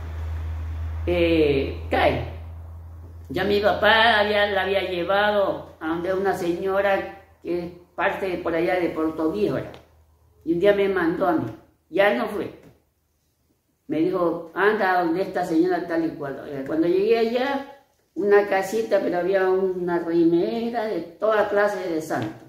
cae. Ya mi papá la había llevado a donde una señora que es parte de por allá de Puerto Viejo, y un día me mandó a mí, ya no fue. Me dijo, anda a donde esta señora tal y cual. Cuando llegué allá, una casita, pero había una rimera de toda clase de santos.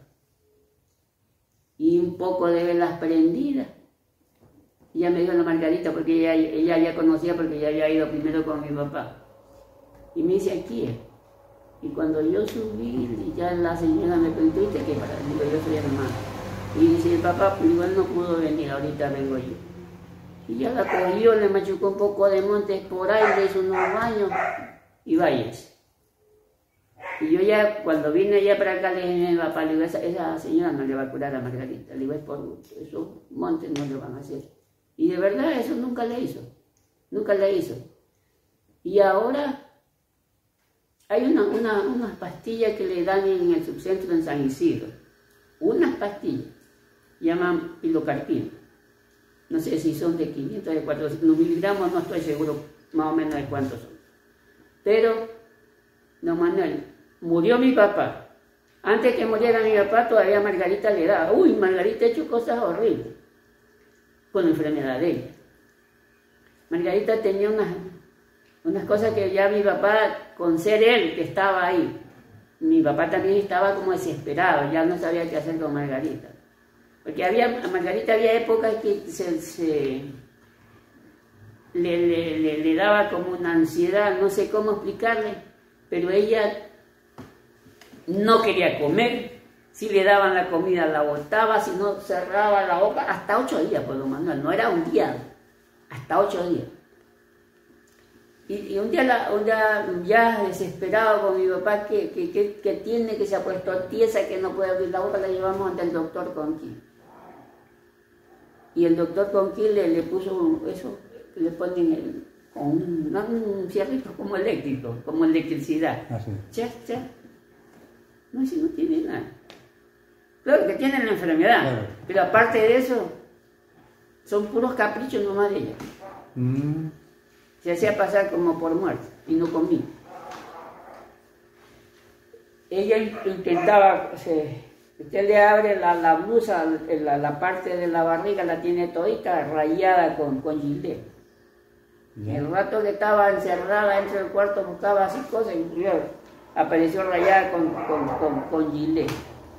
Y un poco de velas prendidas. Y ya me dijo la Margarita, porque ella ya conocía, porque ella había ido primero con mi papá. Y me dice, aquí es. Y cuando yo subí, ya la señora me preguntó, ¿viste qué para? Digo, yo soy hermana. Y dice, papá, pues igual no pudo venir, ahorita vengo yo. Y ya la cogió, le machucó un poco de montes por ahí, le hizo unos baños y váyase. Y yo ya, cuando vine ya para acá, le dije a mi papá, le digo, esa señora no le va a curar a Margarita. Le digo, es por gusto, esos montes no le van a hacer. Y de verdad, eso nunca le hizo. Nunca le hizo. Y ahora hay unas pastillas que le dan en el subcentro en San Isidro. Unas pastillas, llaman pilocarpina. No sé si son de 500, de 400 miligramos, no estoy seguro más o menos de cuántos son. Pero, don Manuel, murió mi papá. Antes que muriera mi papá, todavía Margarita le daba. Uy, Margarita ha hecho cosas horribles con la enfermedad de ella. Margarita tenía unas cosas que ya mi papá, con ser él, que estaba ahí, mi papá también estaba como desesperado, ya no sabía qué hacer con Margarita. Porque a Margarita había épocas que le daba como una ansiedad, no sé cómo explicarle, pero ella no quería comer. Si le daban la comida la botaba, si no cerraba la boca, hasta 8 días, pues don Manuel, no era un día, hasta 8 días. Y un día ya desesperado con mi papá, que tiene, que se ha puesto tiesa, que no puede abrir la boca, la llevamos ante el doctor Conquín. Y el doctor Conquín le puso eso, que le ponen un cierrito como eléctrico, como electricidad. Así. Cha. No, si no tiene nada. Claro que tiene la enfermedad, claro. Pero aparte de eso, son puros caprichos nomás de ella. Se hacía pasar como por muerta y no comía. Ella intentaba, usted le abre la blusa, la parte de la barriga la tiene todita rayada con gilet. El rato que estaba encerrada dentro del cuarto buscaba así cosas y apareció rayada con gilet.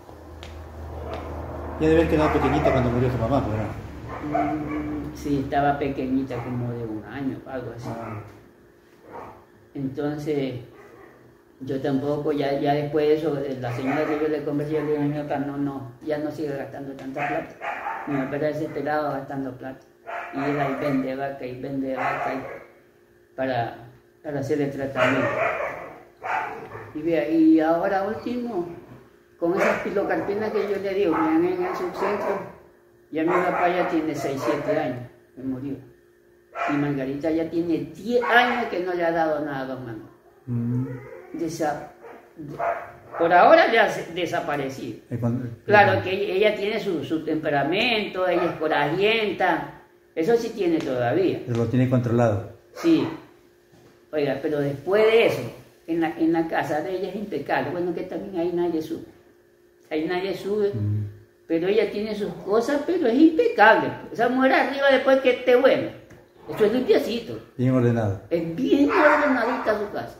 Ya debe haber quedado pequeñita cuando murió su mamá, ¿verdad? Sí, estaba pequeñita, como de 1 año, algo así. Entonces, yo tampoco, ya después de eso, la señora que yo le conversé, yo le dije, mi papá, no, ya no sigue gastando tanta plata. Mi papá era desesperado gastando plata. Y él ahí vende vaca para hacer el tratamiento. Y vea, y ahora último, con esas pilocarpinas que yo le digo, que dan en el subcentro, ya mi papá ya tiene 6, 7 años, me murió. Y Margarita ya tiene 10 años que no le ha dado nada a don Manuel. Por ahora ya ha desaparecido. Claro que ella tiene su temperamento, ella es corajienta, eso sí tiene todavía. Pero lo tiene controlado. Sí. Oiga, pero después de eso, en la casa de ella es impecable. Bueno, que también ahí nadie sube. Ahí nadie sube. Pero ella tiene sus cosas, pero es impecable. Esa mujer arriba después que esté buena. Esto es limpiecito. Bien ordenado. Es bien ordenadita su casa.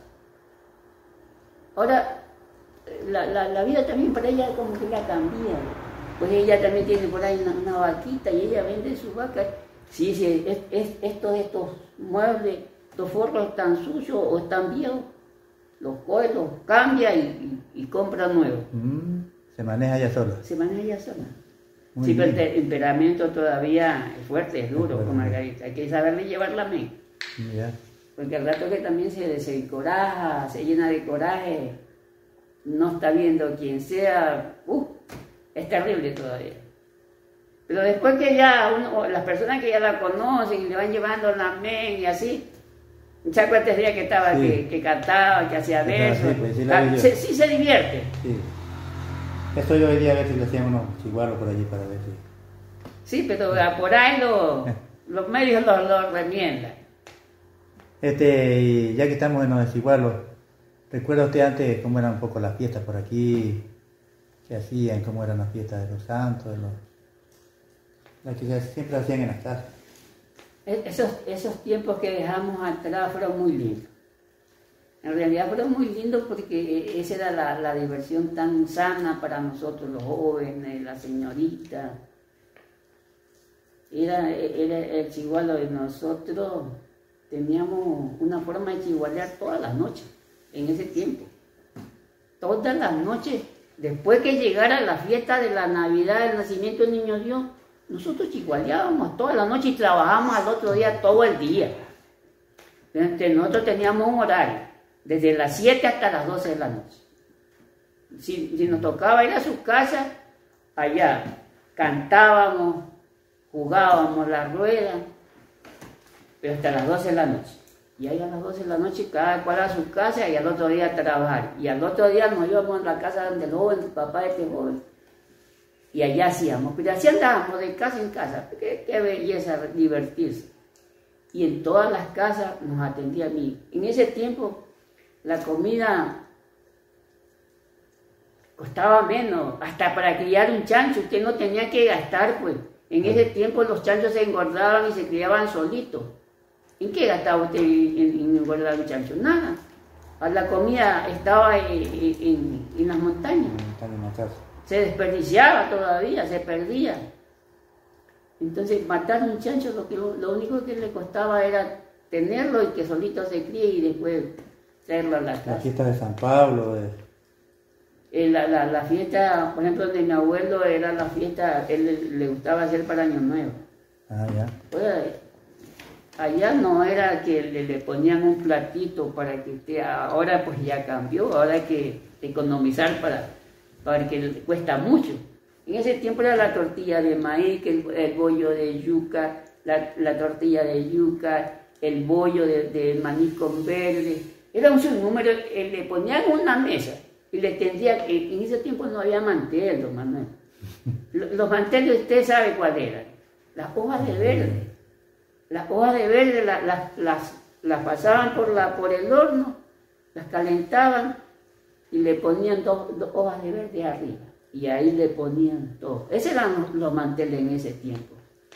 Ahora, la vida también para ella como que ya cambia. Pues ella también tiene por ahí una vaquita y ella vende sus vacas. Sí, estos muebles, estos forros están sucios o están viejos, los coge, los cambia y compra nuevos. Se maneja ella sola. Se maneja ella sola. Sí, pero el temperamento todavía es fuerte, es duro con Margarita. Hay que saberle llevar la mente. Porque al rato que también se encoraja, se llena de coraje, no está viendo quién sea, Es terrible todavía. Pero después que ya las personas que ya la conocen y le van llevando la men y así, ¿se acuerdan el día que estaba, sí. que cantaba, que hacía versos? Sí, pues, sí, Sí se divierte. Sí. Estoy hoy día a ver si le hacían unos chiguaros por allí para ver si... Sí, pero por ahí los medios lo remiendan. Y ya que estamos en los desigualos, ¿recuerda usted antes cómo eran un poco las fiestas por aquí? ¿Qué hacían? ¿Cómo eran las fiestas de los santos? Las que siempre hacían en las casas. Esos tiempos que dejamos atrás fueron muy lindos. En realidad fueron muy lindos porque esa era la diversión tan sana para nosotros los jóvenes, la señorita. Era el chigualo de nosotros. Teníamos una forma de chigualear todas las noches, en ese tiempo. Todas las noches, después que llegara la fiesta de la Navidad, del nacimiento del Niño Dios, nosotros chigualeábamos toda la noche y trabajábamos al otro día todo el día. Entonces, nosotros teníamos un horario, desde las 7 hasta las 12 de la noche. Si nos tocaba ir a su casa, allá cantábamos, jugábamos la rueda, pero hasta las 12 de la noche. Y ahí a las 12 de la noche cada cual a su casa y al otro día a trabajar. Y al otro día nos íbamos a la casa donde el joven, el papá de este joven. Y allá hacíamos, pero así andábamos de casa en casa. Qué belleza divertirse. Y en todas las casas nos atendía a mí. En ese tiempo la comida costaba menos. Hasta para criar un chancho usted no tenía que gastar, pues. En ese tiempo los chanchos se engordaban y se criaban solitos. ¿En qué gastaba usted en engordar un chancho? Nada. La comida estaba en las montañas. Se desperdiciaba todavía, se perdía. Entonces matar un chancho lo único que le costaba era tenerlo y que solito se críe y después traerlo a la casa. La fiesta de San Pablo. La fiesta, por ejemplo, de mi abuelo era la fiesta, él le gustaba hacer para Año Nuevo. Ah, ya. Pues, allá no era que le ponían un platito para que usted, ahora pues ya cambió, ahora hay que economizar para que le cuesta mucho. En ese tiempo era la tortilla de maíz, el bollo de yuca, la tortilla de yuca, el bollo de maní con verde. Era un sinnúmero, le ponían una mesa y le tendían, en ese tiempo no había mantel, don Manuel. Los manteles usted sabe cuál eran, las hojas de verde. Las hojas de verde las pasaban por el horno, las calentaban y le ponían dos hojas de verde arriba. Y ahí le ponían todo. Esos eran los manteles en ese tiempo.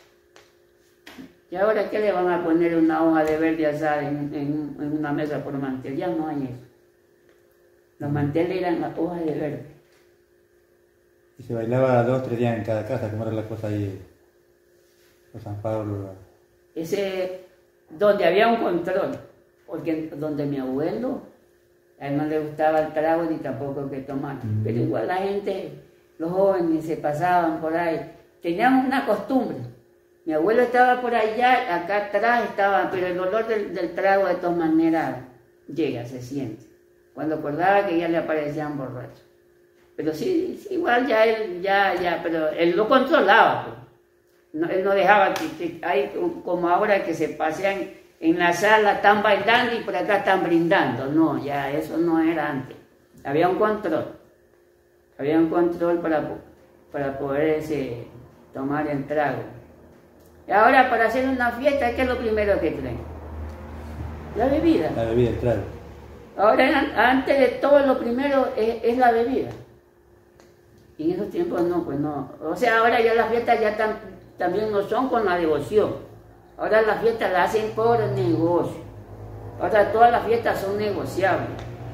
¿Y ahora qué le van a poner una hoja de verde asada en una mesa por mantel? Ya no hay eso. Los manteles eran las hojas de verde. Y se bailaba 2 o 3 días en cada casa, ¿cómo era la cosa ahí? Por San Pablo. Donde había un control, porque donde mi abuelo, a él no le gustaba el trago ni tampoco que tomara, pero igual la gente, los jóvenes se pasaban por ahí, teníamos una costumbre. Mi abuelo estaba por allá, acá atrás estaba, pero el olor del trago de todas maneras llega, se siente. Cuando acordaba que ya le aparecían borrachos. Pero sí igual ya él, pero él lo controlaba, pues. No, él no dejaba que hay como ahora que se pasean en la sala, están bailando y por acá están brindando. No, ya eso no era antes. Había un control. Había un control para poder tomar el trago. Y ahora para hacer una fiesta, ¿qué es lo primero que traen? La bebida. La bebida, el trago. Ahora antes de todo lo primero es la bebida. Y en esos tiempos no, pues no. O sea, ahora ya las fiestas ya también no son con la devoción. Ahora las fiestas las hacen por negocio. Ahora todas las fiestas son negociables.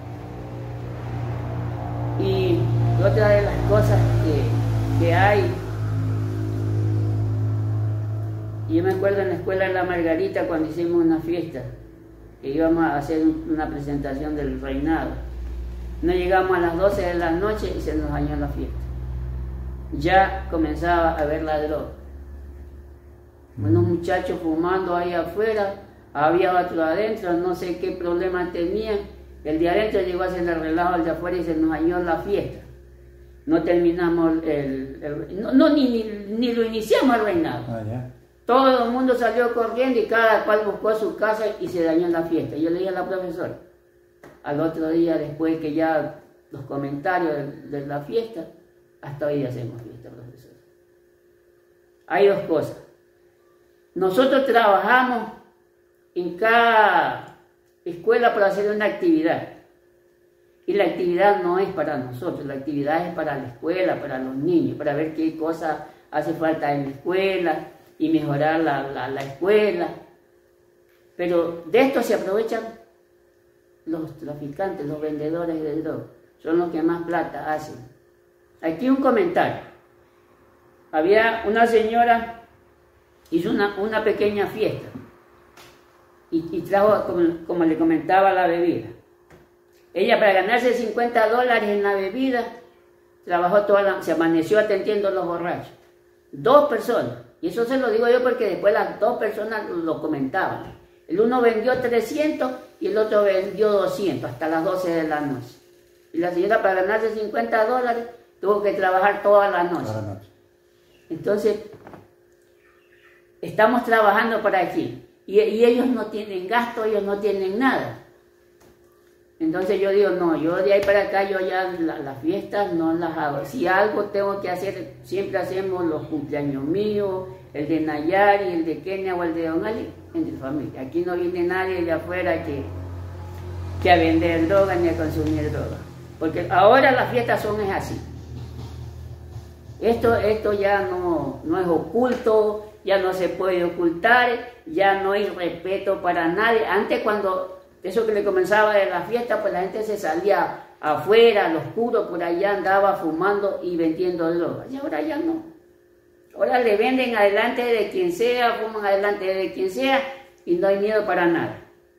Y otra de las cosas que hay, yo me acuerdo en la escuela de la Margarita cuando hicimos una fiesta, que íbamos a hacer una presentación del reinado. No llegamos a las 12 de la noche y se nos dañó la fiesta. Ya comenzaba a haber la droga. Unos muchachos fumando ahí afuera, había otro adentro, no sé qué problema tenían. El de adentro llegó a hacer el relajo al de afuera y se nos dañó la fiesta. no terminamos ni lo iniciamos el reinado. Ah, ya. Todo el mundo salió corriendo y cada cual buscó su casa y se dañó la fiesta. Yo le dije a la profesora, al otro día, después que ya los comentarios de la fiesta, hasta hoy hacemos fiesta, profesora. Hay dos cosas. Nosotros trabajamos en cada escuela para hacer una actividad. Y la actividad no es para nosotros, la actividad es para la escuela, para los niños, para ver qué cosa hace falta en la escuela y mejorar la escuela. Pero de esto se aprovechan los traficantes, los vendedores de drogas. Son los que más plata hacen. Aquí un comentario. Había una señora, hizo una pequeña fiesta y trajo, como le comentaba, la bebida. Ella, para ganarse $50 en la bebida, trabajó se amaneció atendiendo a los borrachos. 2 personas. Y eso se lo digo yo porque después las 2 personas lo comentaban. El uno vendió 300 y el otro vendió 200 hasta las 12 de la noche. Y la señora, para ganarse $50, tuvo que trabajar toda la noche. Toda la noche. Entonces, estamos trabajando para aquí. Y ellos no tienen gasto, ellos no tienen nada. Entonces yo digo, no, yo de ahí para acá, yo ya las fiestas no las hago. Si algo tengo que hacer, siempre hacemos los cumpleaños míos, el de Nayari, el de Kenia o el de Don Ali, entre familia. Aquí no viene nadie de afuera que a vender droga ni a consumir droga. Porque ahora las fiestas son así. Esto ya no es oculto, ya no se puede ocultar, ya no hay respeto para nadie. Antes, cuando eso que le comenzaba de la fiesta, pues la gente se salía afuera, al oscuro, por allá andaba fumando y vendiendo drogas. Y ahora ya no. Ahora le venden adelante de quien sea, fuman adelante de quien sea y no hay miedo para nada.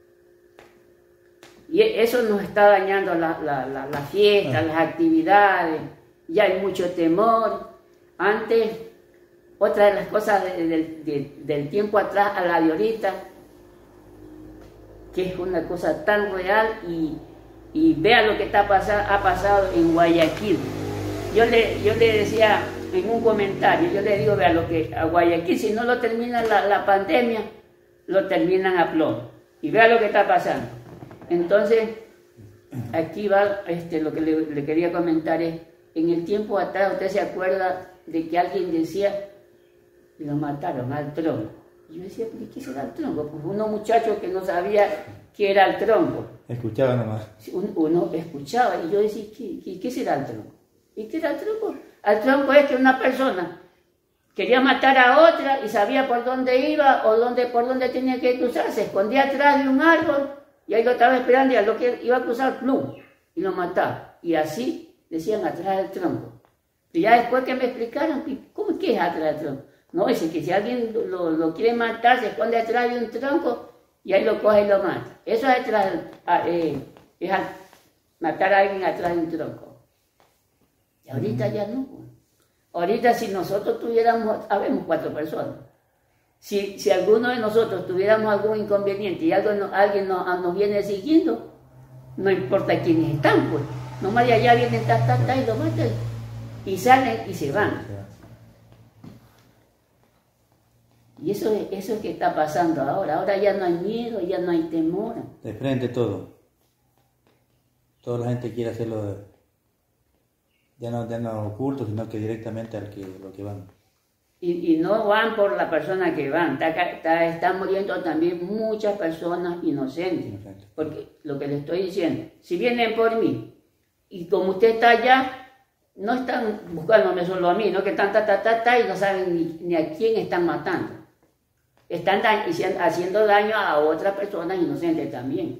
Y eso nos está dañando la fiesta, las actividades. Ya hay mucho temor. Antes, otra de las cosas del tiempo atrás a la de ahorita, que es una cosa tan real, y vea lo que ha pasado en Guayaquil. Yo le decía en un comentario, yo le digo, vea, lo que a Guayaquil, si no lo termina la pandemia, lo terminan a plomo. Y vea lo que está pasando. Entonces, aquí va lo que le quería comentar es, en el tiempo atrás, usted se acuerda de que alguien decía, lo mataron al tronco. Y yo decía, ¿pero qué será el tronco? Pues unos muchachos que no sabía qué era el tronco. Escuchaba nomás. Uno escuchaba y yo decía, ¿qué será el tronco? ¿Y qué era el tronco? El tronco es que una persona quería matar a otra y sabía por dónde iba o por dónde tenía que cruzar. Se escondía atrás de un árbol y ahí lo estaba esperando y a lo que iba a cruzar, plum, y lo mataba. Y así decían atrás del tronco. Y ya después que me explicaron, ¿cómo que es atrás del tronco? No, dice que si alguien lo quiere matar, se esconde atrás de un tronco y ahí lo coge y lo mata. Eso es matar a alguien atrás de un tronco. Y ahorita ya no. Ahorita si nosotros habemos 4 personas. Si alguno de nosotros tuviéramos algún inconveniente y alguien nos viene siguiendo, no importa quiénes están, pues. Nomás de allá vienen, y lo matan. Y salen y se van. Y eso es que está pasando ahora. Ahora ya no hay miedo, ya no hay temor. De frente todo. Toda la gente quiere hacerlo, ya no oculto, sino que directamente lo que van. Y no van por la persona que van. Están muriendo también muchas personas inocentes. Porque lo que le estoy diciendo, si vienen por mí, y como usted está allá, no están buscándome solo a mí, no que están y no saben ni a quién están matando. Están haciendo daño a otras personas inocentes también.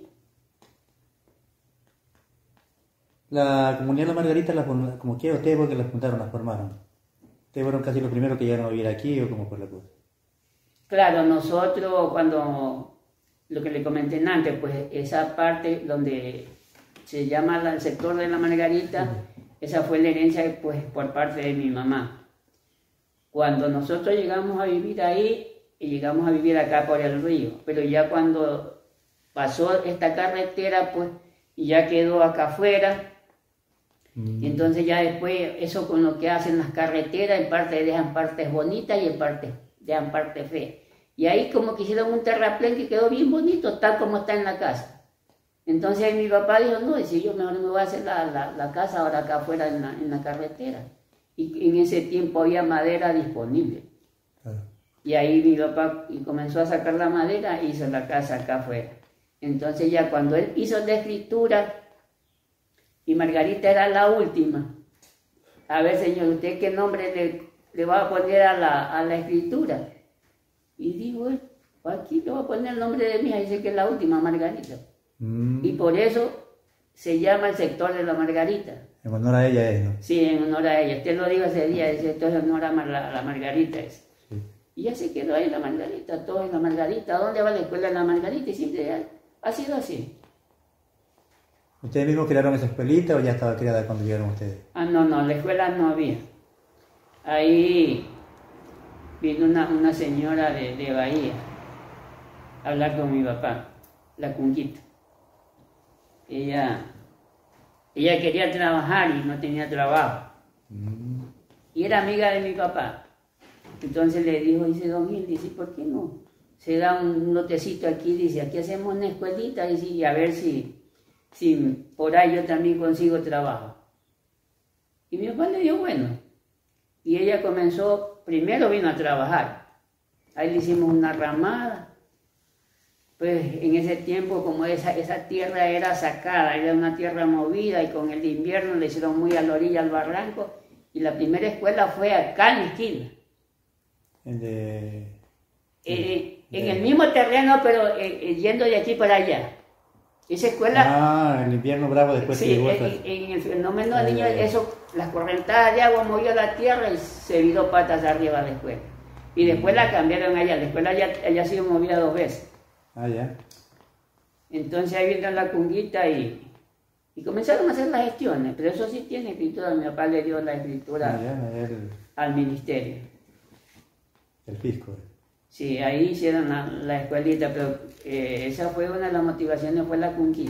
La comunidad de la Margarita, como quiera ustedes, porque la juntaron, la formaron. Ustedes fueron casi los primeros que llegaron a vivir aquí, o cómo fue la cosa. Claro, nosotros cuando, lo que le comenté antes, pues esa parte donde se llama el sector de la Margarita, esa fue la herencia pues por parte de mi mamá. Cuando nosotros llegamos a vivir ahí, y llegamos a vivir acá por el río, pero ya cuando pasó esta carretera, pues, y ya quedó acá afuera, Y entonces ya después, eso con lo que hacen las carreteras, en parte dejan partes bonitas y en parte dejan partes feas. Y ahí como que hicieron un terraplén que quedó bien bonito, tal como está en la casa. Entonces ahí mi papá dijo, no, dice, yo mejor me voy a hacer la casa ahora acá afuera en la carretera. Y en ese tiempo había madera disponible. Y ahí mi papá comenzó a sacar la madera e hizo la casa acá afuera. Entonces ya cuando él hizo la escritura, y Margarita era la última, a ver señor, ¿usted qué nombre le va a poner a la escritura? Y digo, aquí le voy a poner el nombre de mi hija, dice que es la última, Margarita. Y por eso se llama el sector de la Margarita. En honor a ella es, ¿no? Sí, en honor a ella. Usted lo dijo ese día, dice, esto es en honor a la Margarita. Sí. Y ya se quedó ahí la Margarita, todo en la Margarita. ¿A dónde va la escuela de la Margarita? Y siempre ha sido así. ¿Ustedes mismos crearon esa escuelita o ya estaba creada cuando llegaron ustedes? No, la escuela no había. Ahí vino una señora de Bahía a hablar con mi papá, la Cunquita. Ella quería trabajar y no tenía trabajo. Y era amiga de mi papá. Entonces le dijo, dice, don Gil, dice, ¿por qué no? Se da un lotecito aquí, dice, aquí hacemos una escuelita, dice, y a ver si por ahí yo también consigo trabajo. Y mi papá le dijo, bueno. Y ella comenzó, primero vino a trabajar. Ahí le hicimos una ramada. Pues en ese tiempo, como esa tierra era sacada, era una tierra movida, y con el invierno le hicieron muy a la orilla al barranco, y la primera escuela fue acá en la esquina. En el mismo terreno, pero yendo de aquí para allá. Esa escuela... el invierno bravo después sí, en el fenómeno del niño, eso, las correntadas de agua movió la tierra y se viró patas arriba a la escuela. Y después la cambiaron allá, la escuela ya ha sido movida 2 veces. Ya. Entonces ahí vino la Cunguita y comenzaron a hacer las gestiones, pero eso sí tiene escritura, mi papá le dio la escritura al ministerio. El fisco. Sí, ahí hicieron la escuelita, pero esa fue una de las motivaciones, fue la Cunquita.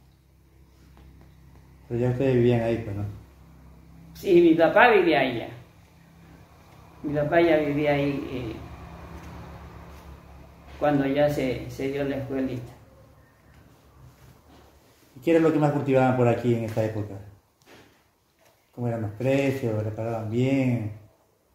Pero ya ustedes vivían ahí, pues, ¿no? Sí, mi papá vivía ahí ya. Mi papá ya vivía ahí cuando ya se dio la escuelita. ¿Y qué era lo que más cultivaban por aquí en esta época? ¿Cómo eran los precios? ¿Le pagaban bien?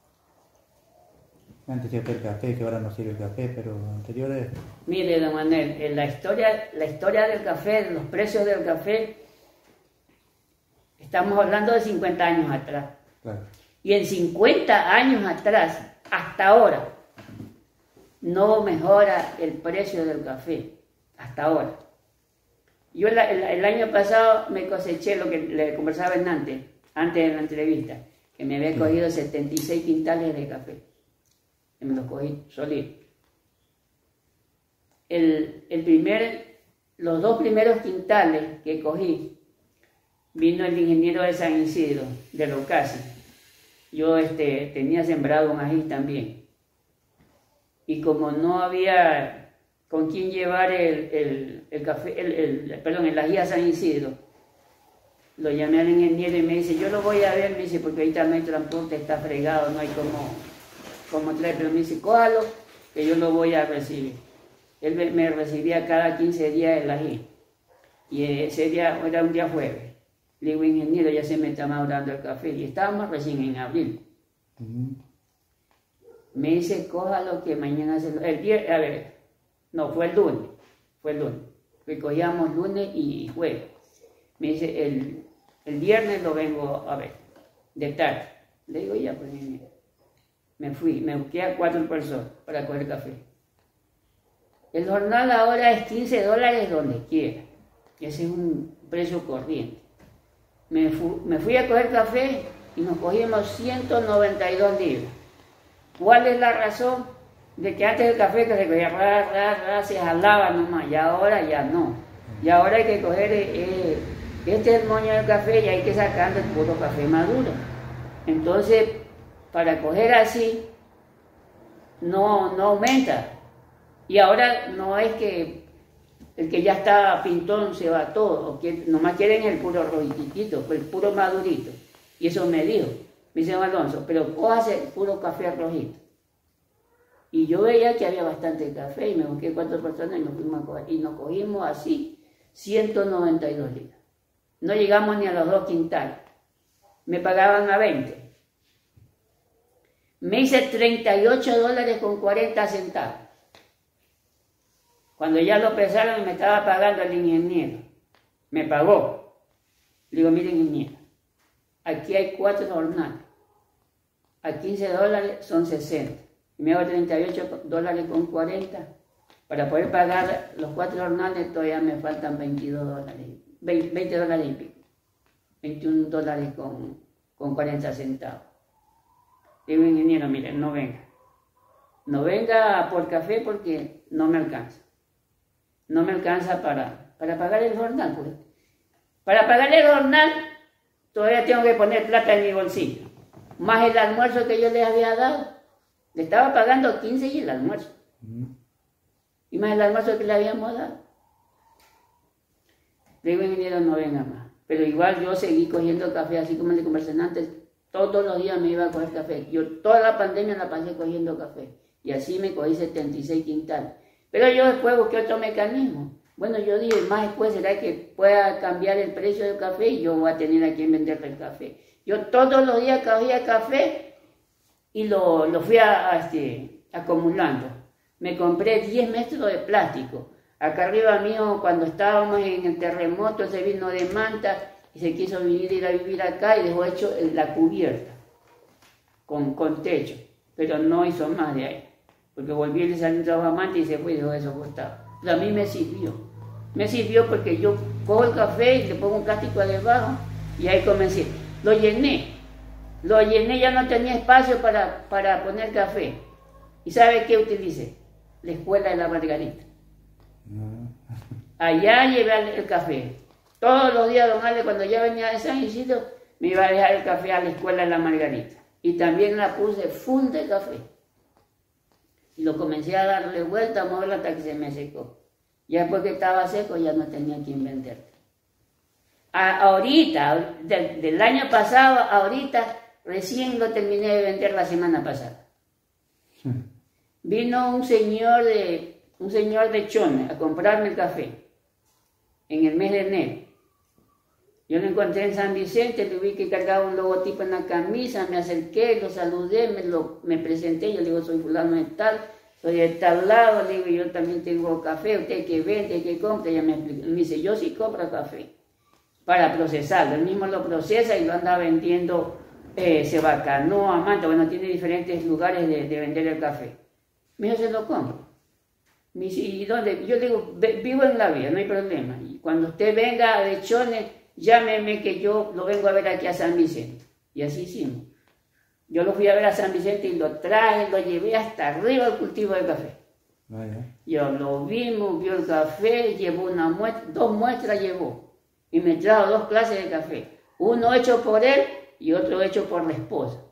Antes se el café, que ahora no sirve el café, pero anteriores... Mire, don Manuel, la historia del café, los precios del café, estamos hablando de 50 años atrás. Claro. Y en 50 años atrás, hasta ahora, no mejora el precio del café, hasta ahora. Yo el año pasado me coseché lo que le conversaba antes de la entrevista, que me había cogido 76 quintales de café. Y me los cogí solito. Los 2 primeros quintales que cogí, vino el ingeniero de San Isidro, de Locasi. Yo tenía sembrado un ají también. Y como no había con quién llevar el ají a San Isidro, lo llamé al ingeniero y me dice, yo lo voy a ver, me dice, porque ahorita no hay transporte, está fregado, no hay como traer, pero me dice, cójalo, que yo lo voy a recibir. Él me recibía cada 15 días el ají. Y ese día era un día jueves. Le digo, ingeniero, ya se me está madurando el café. Y estábamos recién en abril. Me dice, cójalo que mañana fue el lunes. Recogíamos lunes y jueves. Me dice, el viernes lo vengo a ver, de tarde. Le digo, ya, pues, ingeniero. Me busqué a 4 personas para coger café. El jornal ahora es $15 donde quiera. Ese es un precio corriente. Me fui a coger café y nos cogimos 192 libras. ¿Cuál es la razón? De que antes el café que se cogía, se jalaba nomás, y ahora ya no. Y ahora hay que coger, este es el moño del café y hay que sacar el puro café maduro. Entonces, para coger así, no aumenta. Y ahora no es que El que ya está pintón se va todo, o que nomás quieren el puro rojitito, el puro madurito. Y eso me dijo, me dice Alonso, pero cójase el puro café rojito. Y yo veía que había bastante café y me busqué 4 personas y nos fuimos a coger. Y nos cogimos así 192 libras. No llegamos ni a los 2 quintales. Me pagaban a 20. Me hice $38.40. Cuando ya lo pesaron y me estaba pagando el ingeniero, me pagó. Le digo, mire ingeniero, aquí hay 4 jornales. A $15 son 60. Me hago $38.40. Para poder pagar los 4 jornales todavía me faltan $22, $20 y pico. $21 con 40 centavos. Digo, ingeniero, mire, no venga. No venga por café porque no me alcanza. No me alcanza para pagar el jornal. Pues. Para pagar el jornal todavía tengo que poner plata en mi bolsillo. Más el almuerzo que yo les había dado. Le estaba pagando 15 y el almuerzo. Y más el almuerzo que le habíamos dado. Le digo, ingeniero, no venga más. Pero igual yo seguí cogiendo café, así como le conversé antes. Todos los días me iba a coger café. Yo toda la pandemia la pasé cogiendo café. Y así me cogí 76 quintales. Pero yo después busqué otro mecanismo. Bueno, yo dije, más después será que pueda cambiar el precio del café y yo voy a tener a quien venderle el café. Yo todos los días cogía café y lo fui acumulando. Me compré 10 metros de plástico. Acá arriba mío, cuando estábamos en el terremoto, se vino de Manta y se quiso ir a vivir acá y dejó hecho la cubierta con techo. Pero no hizo más de ahí. Porque volví a le salir un trabajo a Manta y se fue y dejó eso costado. Pero a mí me sirvió. Me sirvió porque yo cojo el café y le pongo un plástico debajo y ahí comencé. Lo llené, ya no tenía espacio para poner café. ¿Y sabe qué utilicé? La escuela de la Margarita. Allá llevé el café. Todos los días, don Ale, cuando ya venía de San Isidro, me iba a dejar el café a la escuela de la Margarita. Y también la puse full de café. Y lo comencé a darle vuelta, a moverlo hasta que se me secó. Ya después que estaba seco, ya no tenía quien vender. Ahorita, del año pasado, ahorita, recién lo terminé de vender la semana pasada. Vino un señor de Chone a comprarme el café en el mes de enero. Yo lo encontré en San Vicente, le vi que cargaba un logotipo en la camisa, me acerqué, lo saludé, me presenté, yo le digo, soy fulano de tal, soy de tal lado, le digo, yo también tengo café, usted que vende, que compra, ella me explicó. Me dice, yo sí compro café para procesarlo, él mismo lo procesa y lo anda vendiendo, se Bacanó, Amanta, bueno, tiene diferentes lugares de vender el café. Me dijo, se lo compro. Me dice, ¿y dónde? Yo le digo, vivo en la vía, no hay problema. Y cuando usted venga de Chone, llámeme que yo lo vengo a ver aquí a San Vicente. Y así hicimos. Yo lo fui a ver a San Vicente y lo traje, lo llevé hasta arriba del cultivo de café. Yo lo vimos, vio el café, llevó 2 muestras llevó. Y me trajo 2 clases de café. Uno hecho por él y otro hecho por la esposa.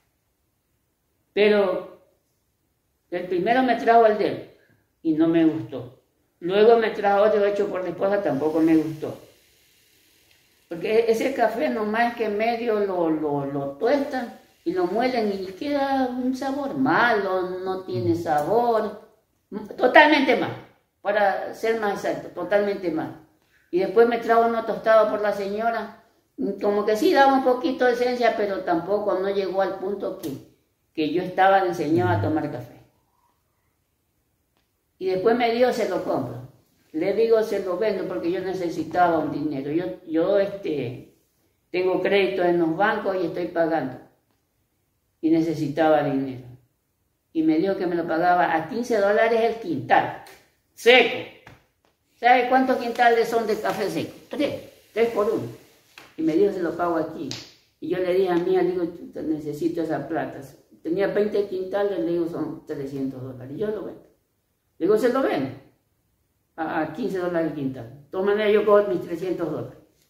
Pero el primero me trajo el de él y no me gustó. Luego me trajo otro hecho por la esposa, tampoco me gustó. Porque ese café nomás es que medio lo tuestan y lo muelen y queda un sabor malo, no tiene sabor, totalmente mal, para ser más exacto, totalmente mal. Y después me trajo uno tostado por la señora, como que sí daba un poquito de esencia, pero tampoco no llegó al punto que yo estaba enseñado a tomar café. Y después me dio, se lo compro. Le digo, se lo vendo porque yo necesitaba un dinero. Yo tengo crédito en los bancos y estoy pagando. Y necesitaba dinero. Y me dijo que me lo pagaba a $15 el quintal. Seco. ¿Sabe cuántos quintales son de café seco? 3 por 1. Y me dijo, se lo pago aquí. Y yo le dije a mí, le digo, necesito esa plata. Tenía 20 quintales, le digo, son $300. Y yo lo vendo. Le digo, se lo vendo. A $15 el quintal. De todas maneras, yo cojo mis $300.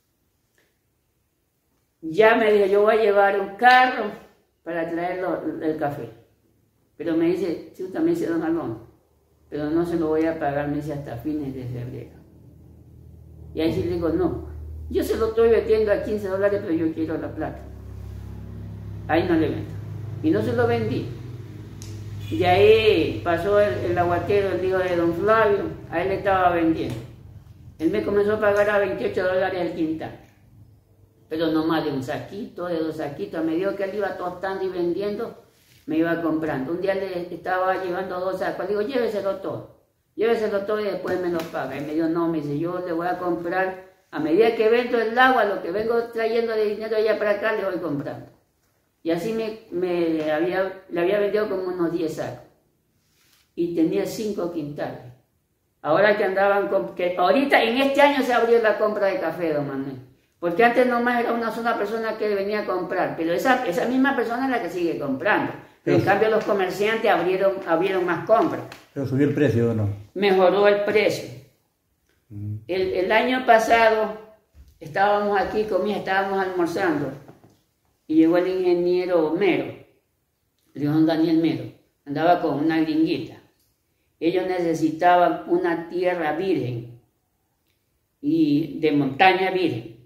Ya me dijo, yo voy a llevar un carro para traer el café. Pero me dice, sí, también se don Alonso. pero no se lo voy a pagar, me dice, hasta fines de febrero. Y ahí sí le digo, no, yo se lo estoy vendiendo a $15, pero yo quiero la plata. Ahí no le vendo. Y no se lo vendí. Y ahí pasó el aguatero, el hijo de don Flavio, a él le estaba vendiendo. Él me comenzó a pagar a $28 el quintal. Pero no más de un saquito, de 2 saquitos. A medida que él iba tostando y vendiendo, me iba comprando. Un día le estaba llevando 2 sacos. Le digo, lléveselo todo y después me lo paga. Y me dijo, no, me dice, yo le voy a comprar, a medida que vendo el agua, lo que vengo trayendo de dinero allá para acá, le voy comprando. Y así le había vendido como unos 10 sacos. Y tenía 5 quintales. Ahora que andaban ahorita en este año se abrió la compra de café, don Manuel. Porque antes nomás era una sola persona que venía a comprar, pero esa misma persona es la que sigue comprando. Pero en cambio los comerciantes abrieron más compras. Pero subió el precio, ¿o no? Mejoró el precio. El año pasado estábamos aquí, estábamos almorzando, y llegó el ingeniero Mero, León Daniel Mero, andaba con una gringuita. Ellos necesitaban una tierra virgen y de montaña virgen.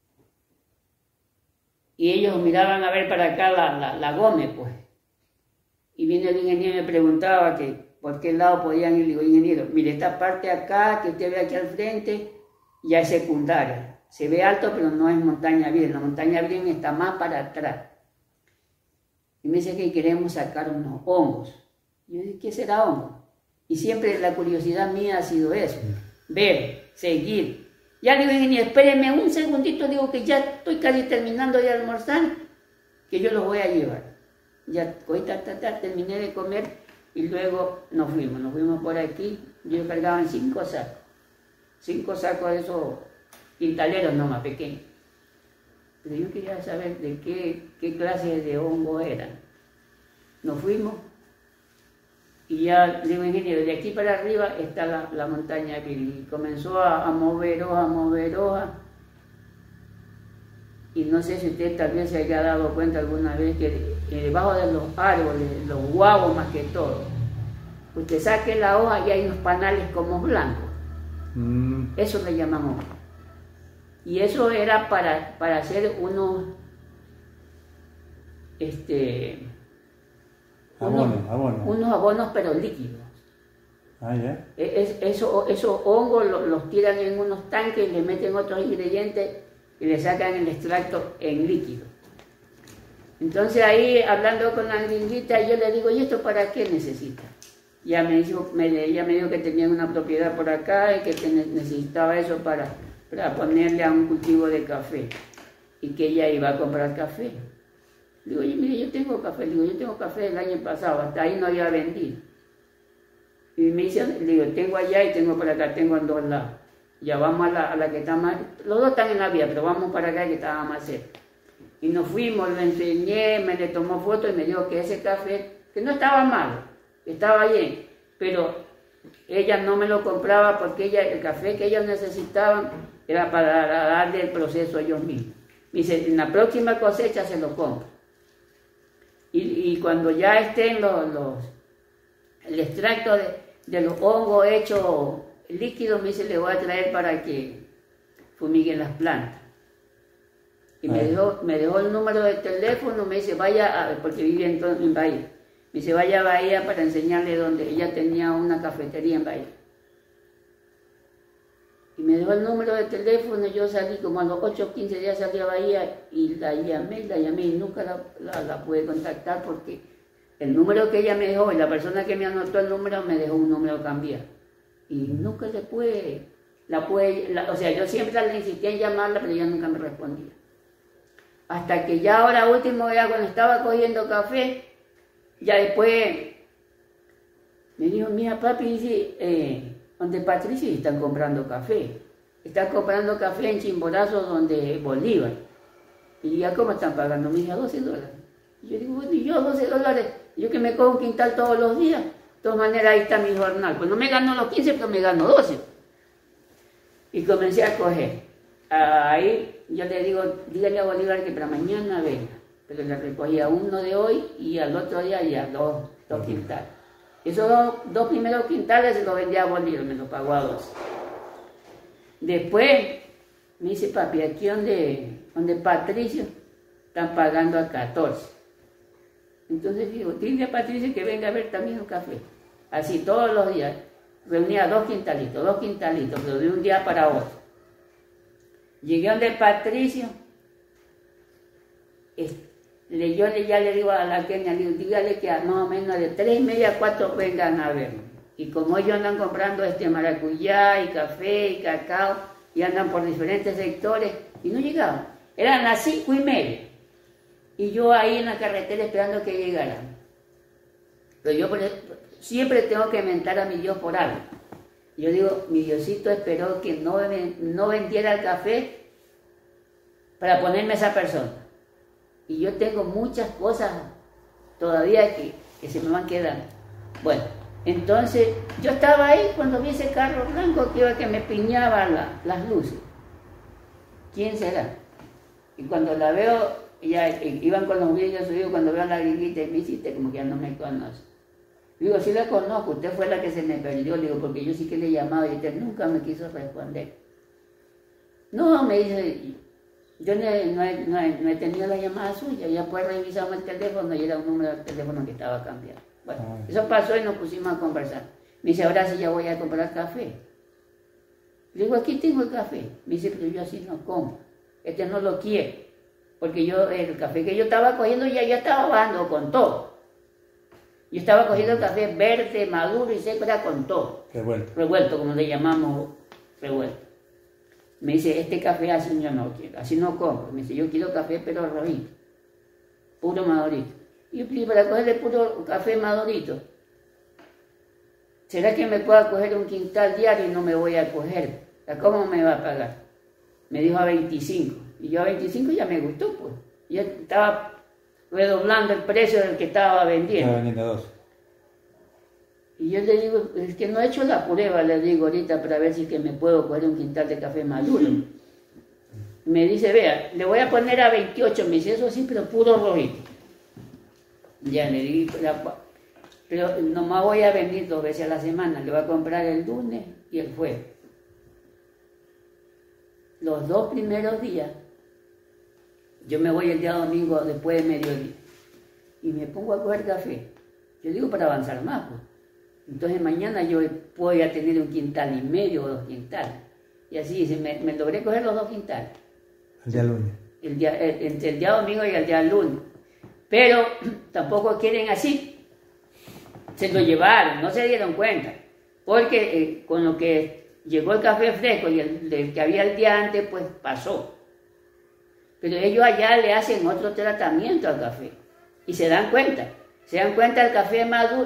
Y ellos miraban a ver para acá la Gómez, pues. Y vino el ingeniero y me preguntaba que por qué lado podían ir. Le digo, ingeniero, mire, esta parte acá que usted ve aquí al frente ya es secundaria. Se ve alto, pero no es montaña virgen. La montaña virgen está más para atrás. Y me dice que queremos sacar unos hongos. Y yo dije, ¿qué será hongo? Y siempre la curiosidad mía ha sido eso, ver, seguir. Ya le digo, ingeniero, espéreme un segundito, digo que ya estoy casi terminando de almorzar, que yo los voy a llevar. Ya terminé de comer y luego nos fuimos por aquí. Yo cargaba en 5 sacos. 5 sacos de esos quintaleros nomás pequeños. Pero yo quería saber de qué clase de hongo eran. Nos fuimos y ya le digo, ingeniero, de aquí para arriba está la montaña virgen. Y comenzó a mover hoja. Y no sé si usted también se haya dado cuenta alguna vez que debajo de los árboles, los guavos más que todo, usted saque la hoja y hay unos panales como blancos. Eso le llaman hongo. Y eso era para hacer unos abonos pero líquidos. Ah, ya. Esos hongos los tiran en unos tanques y le meten otros ingredientes y le sacan el extracto en líquido. Entonces ahí, hablando con la gringuita, yo le digo, ¿y esto para qué necesita? Ella me dijo que tenía una propiedad por acá y que necesitaba eso para ponerle a un cultivo de café y que ella iba a comprar café. Le digo, oye, mire, yo tengo café del año pasado, hasta ahí no había vendido. Y me dice, le digo, tengo allá y tengo por acá, tengo en 2 lados. Ya vamos a la que está más, los dos están en la vía, pero vamos para acá que estaba más cerca. Y nos fuimos, le enseñé, me le tomó foto y me dijo que ese café, que no estaba malo, estaba bien, pero ella no me lo compraba porque el café que ellos necesitaban era para darle el proceso a ellos mismos. Me dice, en la próxima cosecha se lo compro. Y cuando ya estén el extracto de los hongos hechos líquidos, me dice, le voy a traer para que fumiguen las plantas. Y me dejó el número de teléfono, me dice, vaya, porque vivía en Bahía. Me dice, vaya a Bahía para enseñarle dónde. Ella tenía una cafetería en Bahía. Y me dejó el número de teléfono, yo salí como a los 8 o 15 días, salí a Bahía y la llamé y nunca la pude contactar porque el número que ella me dejó y la persona que me anotó el número me dejó un número cambiado. Y nunca o sea, yo siempre le insistí en llamarla, pero ella nunca me respondía. Hasta que ya ahora último, ya cuando estaba cogiendo café, ya después me dijo, mira papi, dice, donde Patricia están comprando café. Están comprando café en Chimborazo, donde Bolívar. Y ya, ¿cómo están pagando? Me dijo, $12. Y yo digo, bueno, ¿y yo $12? Yo que me cojo un quintal todos los días. De todas maneras, ahí está mi jornal. Pues no me gano los 15, pero me gano 12. Y comencé a coger. Ahí yo le digo, dígale a Bolívar que para mañana venga. Pero le recogía uno de hoy y al otro día ya dos quintales. Esos dos primeros quintales se los vendía a Bolívar, me los pagó a 12. Después me dice, papi, aquí donde Patricio están pagando a 14. Entonces digo, dile a Patricio que venga a ver también un café. Así todos los días. Reunía 2 quintalitos, pero de un día para otro. Llegué donde Patricio, yo ya le digo a la Kenia, dígale que a más o menos de 3:30 a 4 vengan a verme. Y como ellos andan comprando maracuyá y café y cacao, y andan por diferentes sectores, y no llegaban. Eran las 5:30. Y yo ahí en la carretera esperando que llegaran. Pero yo siempre tengo que mentar a mi Dios por algo. Yo digo, mi Diosito esperó que no vendiera el café para ponerme a esa persona. Y yo tengo muchas cosas todavía que se me van quedando. Bueno, entonces yo estaba ahí cuando vi ese carro blanco que me piñaba las luces. ¿Quién será? Y cuando la veo, ya iban con los vidrios subidos, cuando veo a la gringuita y me hiciste como que ya no me conoce. Digo, sí la conozco, usted fue la que se me perdió, digo, porque yo sí que le he llamado y usted nunca me quiso responder. No, me dice, yo no he tenido la llamada suya, ya pues revisamos el teléfono y era un número de teléfono que estaba cambiado. Bueno, eso pasó y nos pusimos a conversar. Me dice, ahora sí ya voy a comprar café. Le digo, aquí tengo el café. Me dice, pero yo así no como, no lo quiero, porque el café que yo estaba cogiendo ya estaba bajando con todo. Yo estaba cogiendo el café verde, maduro y seco, era con todo. Revuelto, como le llamamos, revuelto. Me dice, este café así yo no quiero, así no compro. Me dice, yo quiero café pero rojito, puro madurito. Y yo dije, para cogerle puro café madurito, ¿será que me pueda coger un quintal diario y no me voy a coger? ¿Cómo me va a pagar? Me dijo a 25. Y yo a 25 ya me gustó, pues. Yo estaba redoblando el precio del que estaba vendiendo. Estaba vendiendo 2. Y yo le digo, es que no he hecho la prueba, le digo ahorita, para ver si que me puedo coger un quintal de café maduro. Me dice, vea, le voy a poner a 28, me dice, eso sí, pero puro rojito. Ya le digo, pero nomás voy a venir 2 veces a la semana, le voy a comprar el lunes y el jueves. Los 2 primeros días, yo me voy el día domingo después de mediodía y me pongo a coger café. Yo digo para avanzar más, pues. Entonces mañana yo voy a tener 1,5 quintales o 2 quintales. Y así me logré coger los 2 quintales. El día lunes. Entre el día domingo y el día lunes. Pero tampoco quieren así. Se lo llevaron, no se dieron cuenta. Porque con lo que llegó el café fresco y el que había el día antes, pues pasó. Pero ellos allá le hacen otro tratamiento al café. Y se dan cuenta. Se dan cuenta el café maduro,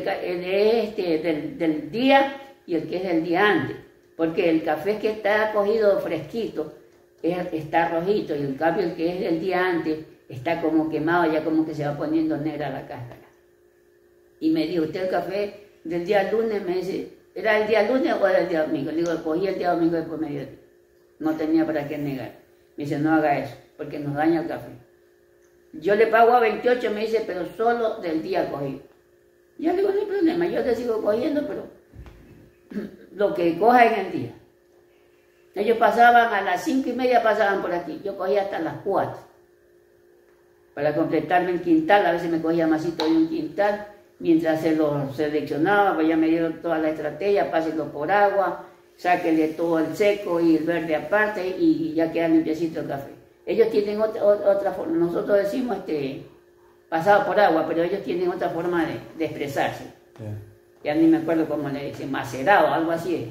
del día y el que es del día antes. Porque el café que está cogido fresquito está rojito y en cambio el que es del día antes está como quemado, ya como que se va poniendo negra la cáscara. Y me dijo, ¿usted el café del día lunes? Me dice, ¿era el día lunes o era el día domingo? Le digo, cogí el día domingo después de mediodía. No tenía para qué negar. Me dice, no haga eso, porque nos daña el café. Yo le pago a 28, me dice, pero solo del día cogido. Yo le digo, no hay problema, yo te sigo cogiendo, pero lo que coja en el día. Ellos pasaban a las 5:30, pasaban por aquí. Yo cogía hasta las 4. Para completarme el quintal, a veces me cogía masito de 1 quintal. Mientras se lo seleccionaba, pues ya me dieron toda la estrategia, pásenlo por agua, sáquenle todo el seco y el verde aparte y ya queda limpiecito el café. Ellos tienen otra forma, nosotros decimos pasado por agua, pero ellos tienen otra forma de expresarse. Ya ni me acuerdo cómo le dicen, macerado, algo así.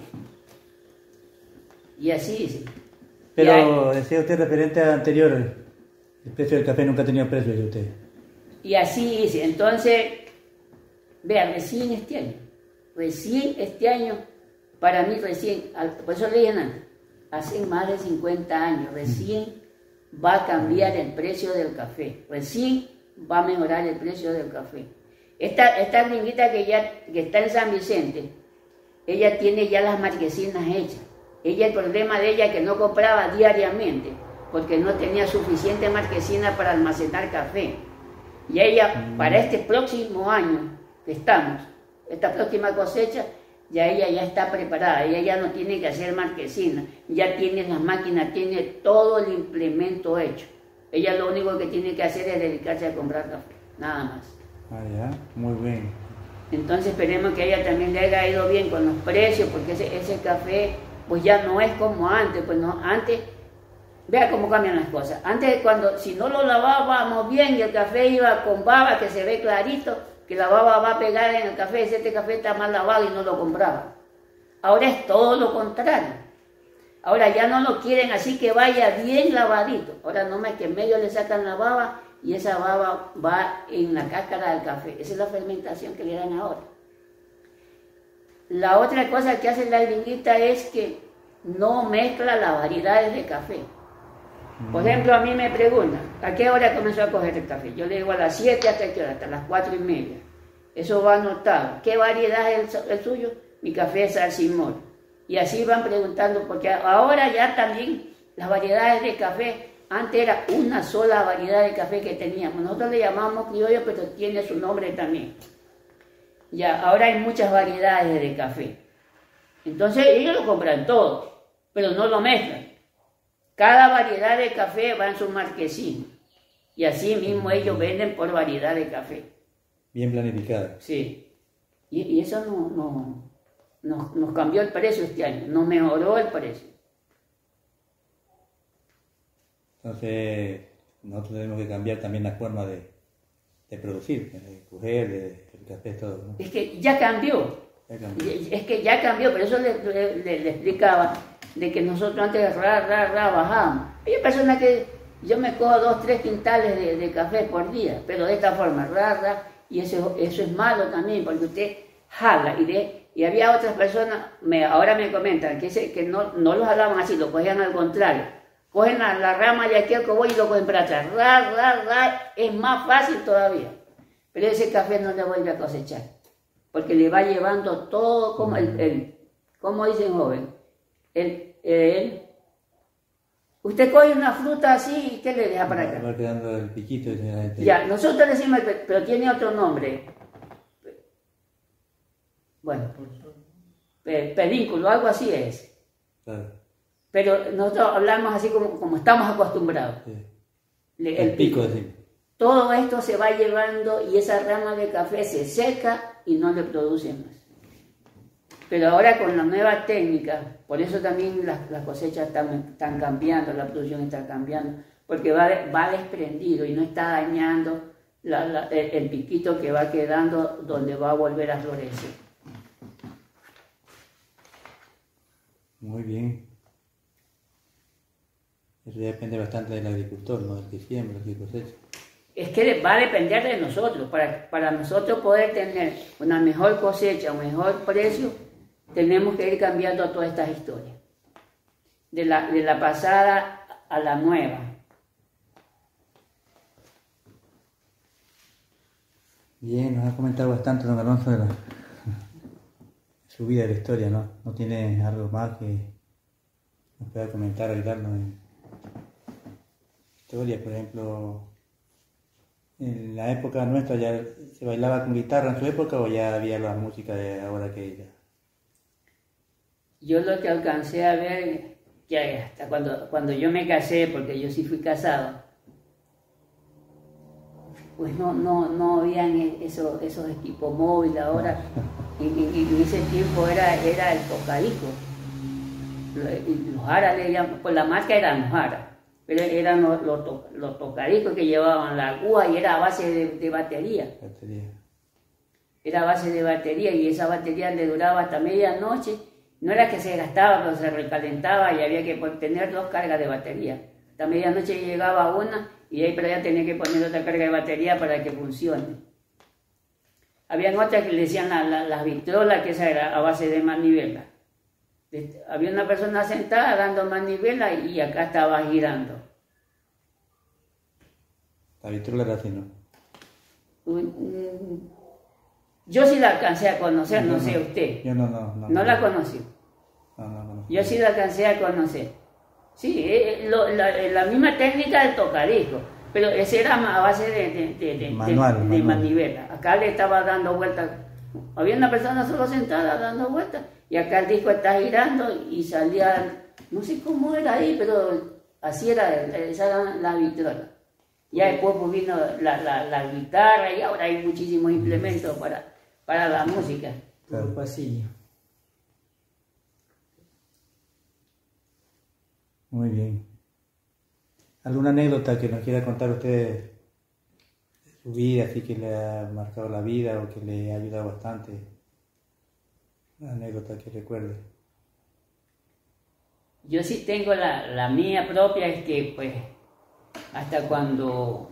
Y así dice. Pero decía usted referente al anterior, el precio del café nunca ha tenido precio, dice usted. Y así dice, entonces, vean, recién este año, para mí recién, por eso le dije antes, hace más de 50 años, recién va a cambiar el precio del café, recién va a mejorar el precio del café. Esta gringuita que está en San Vicente, ella tiene ya las marquesinas hechas. El problema de ella es que no compraba diariamente, porque no tenía suficiente marquesina para almacenar café. Y ella, para este próximo año que estamos, esta próxima cosecha, ya ella ya está preparada, ella ya no tiene que hacer marquesina, ya tiene las máquinas, tiene todo el implemento hecho. Ella lo único que tiene que hacer es dedicarse a comprar café, nada más. Ah, ya, muy bien. Entonces esperemos que a ella también le haya ido bien con los precios, porque ese café pues ya no es como antes, pues no, antes, vea cómo cambian las cosas. Antes si no lo lavábamos bien y el café iba con baba, que se ve clarito, que la baba va a pegar en el café, este café está mal lavado y no lo compraba. Ahora es todo lo contrario. Ahora ya no lo quieren así que vaya bien lavadito. Ahora nomás que en medio le sacan la baba y esa baba va en la cáscara del café. Esa es la fermentación que le dan ahora. La otra cosa que hace la gringuita es que no mezcla las variedades de café. Por ejemplo, a mí me preguntan, ¿a qué hora comenzó a coger el café? Yo le digo a las 7, ¿hasta qué hora? Hasta las 4:30. Eso va anotado. ¿Qué variedad es el suyo? Mi café es Salsimor. Y así van preguntando, porque ahora ya también las variedades de café, antes era una sola variedad de café que teníamos. Nosotros le llamamos criollo, pero tiene su nombre también. Ya, ahora hay muchas variedades de café. Entonces ellos lo compran todo, pero no lo mezclan. Cada variedad de café va en su marquesina. Y así mismo ellos venden por variedad de café. Bien planificado. Sí. Y eso nos cambió el precio este año, nos mejoró el precio. Entonces, nosotros tenemos que cambiar también la forma de producir, de coger, el café, todo, ¿no? Es que ya cambió. Es que ya cambió, pero eso le explicaba de que nosotros antes bajábamos. Hay personas que yo me cojo 2, 3 quintales de café por día, pero de esta forma, y eso es malo también, porque usted jala y había otras personas, ahora me comentan que no lo jalaban así, lo cogían al contrario. Cogen la rama de aquí al cogoll y lo cogen para atrás. Es más fácil todavía. Pero ese café no le vuelve a cosechar, porque le va llevando todo como como dicen joven, usted coge una fruta así y ¿qué le deja para acá? Va quedando el piquito. Ya, nosotros decimos, pero tiene otro nombre. Bueno, pedínculo, algo así es. Claro. Pero nosotros hablamos así como estamos acostumbrados. Sí. El pico, decimos. Todo esto se va llevando y esa rama de café se seca y no le produce más. Pero ahora con la nueva técnica, por eso también las cosechas están cambiando, la producción está cambiando, porque va desprendido y no está dañando el piquito que va quedando donde va a volver a florecer. Muy bien. Eso ya depende bastante del agricultor, ¿no? Del que siembra, del que cosecha. Es que va a depender de nosotros. Para nosotros poder tener una mejor cosecha, un mejor precio, tenemos que ir cambiando todas estas historias. De la pasada a la nueva. Bien, nos ha comentado bastante don Alonso de su vida, de la historia, ¿no? ¿No tiene algo más que nos pueda comentar, ayudarnos en historia? Por ejemplo, en la época nuestra, ¿ya se bailaba con guitarra en su época o ya había la música de ahora que ella? Yo lo que alcancé a ver, que hasta cuando yo me casé, porque yo sí fui casado, pues no habían esos equipos móviles ahora. En ese tiempo era el tocadisco. Los Jara le llaman, pues la marca eran los Jara, pero eran los tocadiscos que llevaban la aguja y era a base de batería. Era a base de batería y esa batería le duraba hasta medianoche. No era que se gastaba, pero se recalentaba y había que tener 2 cargas de batería. Hasta medianoche llegaba una y ahí para allá tenía que poner otra carga de batería para que funcione. Habían otras que le decían las vitrolas, que esa era a base de manivela. Había una persona sentada dando manivela y acá estaba girando. La vitrola era así, ¿no? Yo sí la alcancé a conocer, no sé usted. Yo no. No la conocí. No. Yo sí la alcancé a conocer. Sí, la misma técnica del tocadisco, pero ese era a base de manual. manivela. Acá le estaba dando vueltas había una persona solo sentada dando vueltas y acá el disco está girando y salía, no sé cómo era ahí, pero así era, esa era la vitrola. Ya después pues, vino la guitarra y ahora hay muchísimos implementos para la música. Claro. El pasillo. Muy bien. ¿Alguna anécdota que nos quiera contar usted de su vida, así que le ha marcado la vida o que le ha ayudado bastante? Una anécdota que recuerde. Yo sí tengo la mía propia, es que pues hasta cuando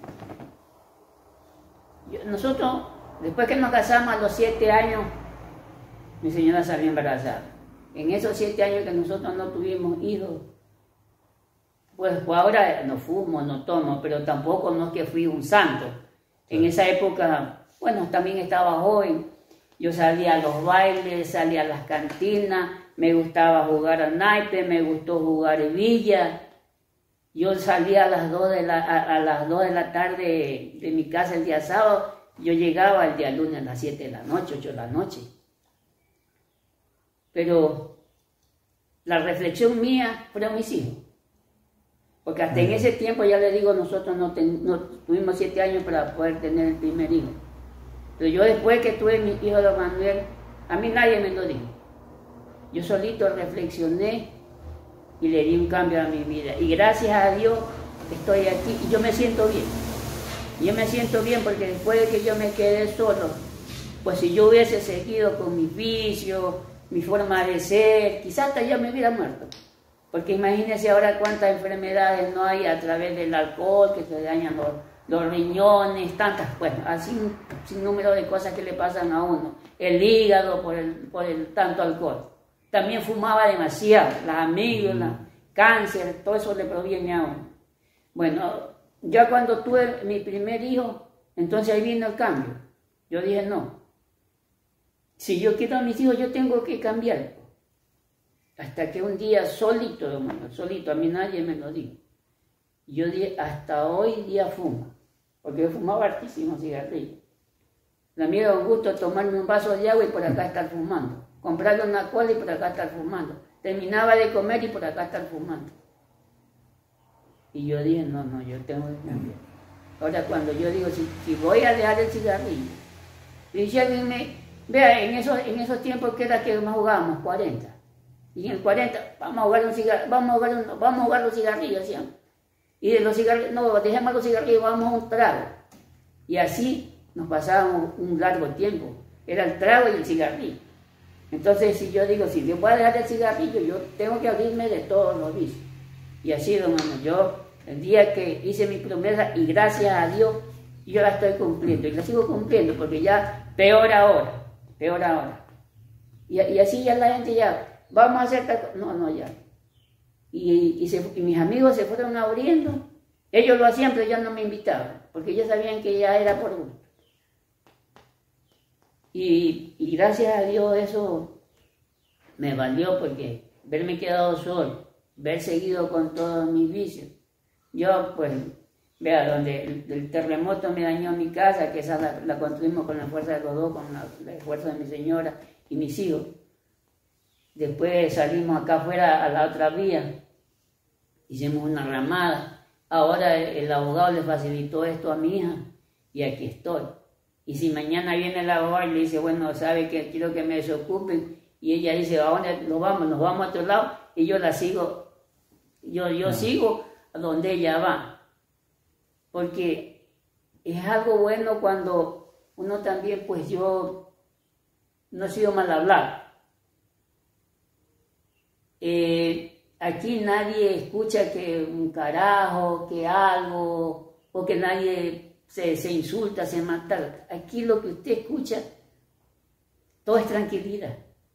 nosotros, después que nos casamos a los 7 años, mi señora salió embarazada. En esos 7 años que nosotros no tuvimos hijos, pues ahora no fumo, no tomo, pero tampoco no es que fui un santo. En esa época, bueno, también estaba joven. Yo salía a los bailes, salía a las cantinas, me gustaba jugar al naipe, me gustó jugar villa. Yo salía a las 2 de la tarde de mi casa el día sábado, yo llegaba el día lunes a las 7 de la noche, 8 de la noche. Pero la reflexión mía fueron mis hijos. Porque hasta en ese tiempo, ya le digo, nosotros no tuvimos 7 años para poder tener el primer hijo. Pero yo después que tuve mi hijo don Manuel, a mí nadie me lo dijo. Yo solito reflexioné y le di un cambio a mi vida. Y gracias a Dios estoy aquí y yo me siento bien. Yo me siento bien porque después de que yo me quedé solo, pues si yo hubiese seguido con mis vicios, mi forma de ser, quizás hasta ya me hubiera muerto. Porque imagínense ahora cuántas enfermedades no hay a través del alcohol, que se dañan los riñones, tantas, bueno, así sin número de cosas que le pasan a uno. El hígado por el tanto alcohol. También fumaba demasiado, las amígdalas, cáncer, todo eso le proviene a uno. Bueno, ya cuando tuve mi primer hijo, entonces ahí vino el cambio. Yo dije, no, si yo quiero a mis hijos, yo tengo que cambiar. Hasta que un día solito, hermano, solito, a mí nadie me lo dijo. Yo dije, hasta hoy día fumo, porque yo fumaba hartísimo cigarrillo. A mí era un gusto tomarme un vaso de agua y por acá estar fumando. Comprarle una cola y por acá estar fumando. Terminaba de comer y por acá estar fumando. Y yo dije, no, yo tengo que cambiar. Ahora cuando yo digo, si voy a dejar el cigarrillo, y si alguien vea, en esos tiempos que era que nos jugábamos, 40. Y en el 40, vamos a jugar los cigarrillos, ¿sí? Y de los cigarrillos, no, dejemos los cigarrillos, vamos a un trago. Y así nos pasábamos un largo tiempo. Era el trago y el cigarrillo. Entonces, si yo digo, si yo voy a dejar el cigarrillo, yo tengo que abrirme de todos los vicios. Y así, hermano, yo, el día que hice mi promesa, y gracias a Dios, yo la estoy cumpliendo. Y la sigo cumpliendo, porque ya peor ahora. Y así ya la gente ya... Vamos a hacer tal cosa. No, ya. Y mis amigos se fueron abriendo. Ellos lo hacían, pero ya no me invitaban, porque ya sabían que ya era por gusto. Y gracias a Dios eso me valió, porque verme quedado solo, ver seguido con todos mis vicios. Yo, pues, vea, donde el terremoto me dañó mi casa, que esa la construimos con la fuerza de los dos, con la fuerza de mi señora y mis hijos. Después salimos acá afuera a la otra vía, hicimos una ramada. Ahora el abogado le facilitó esto a mi hija y aquí estoy. Y si mañana viene el abogado y le dice, bueno, sabe que quiero que me desocupen, y ella dice, ¿a dónde nos vamos a otro lado? Y yo la sigo, yo sigo a donde ella va. Porque es algo bueno cuando uno también, pues yo no he sido mal hablado. Aquí nadie escucha que un carajo, que algo, o que nadie se insulta, se mata. Aquí lo que usted escucha, todo es tranquilidad.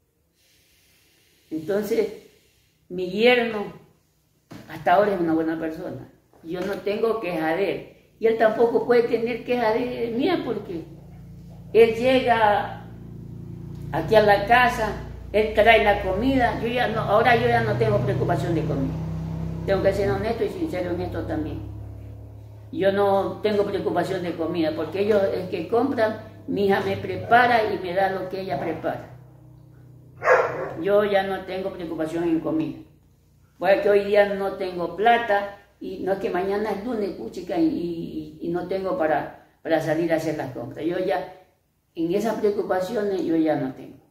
Entonces, mi yerno hasta ahora es una buena persona. Yo no tengo queja de él. Y él tampoco puede tener queja de mía, porque él llega aquí a la casa, él trae la comida. Ahora yo ya no tengo preocupación de comida. Tengo que ser honesto y sincero en esto también. Yo no tengo preocupación de comida, porque ellos es que compran mi hija me prepara y me da lo que ella prepara. Yo ya no tengo preocupación en comida. Porque hoy día no tengo plata y no es que mañana es lunes, puchica, y no tengo para salir a hacer las compras. Yo ya, en esas preocupaciones, yo ya no tengo.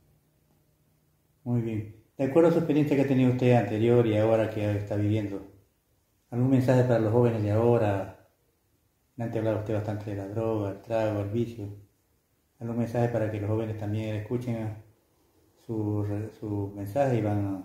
Muy bien. De acuerdo a su experiencia que ha tenido usted anterior y ahora que está viviendo, ¿algún mensaje para los jóvenes de ahora? Antes hablaba usted bastante de la droga, el trago, el vicio. ¿Algún mensaje para que los jóvenes también escuchen su mensaje y van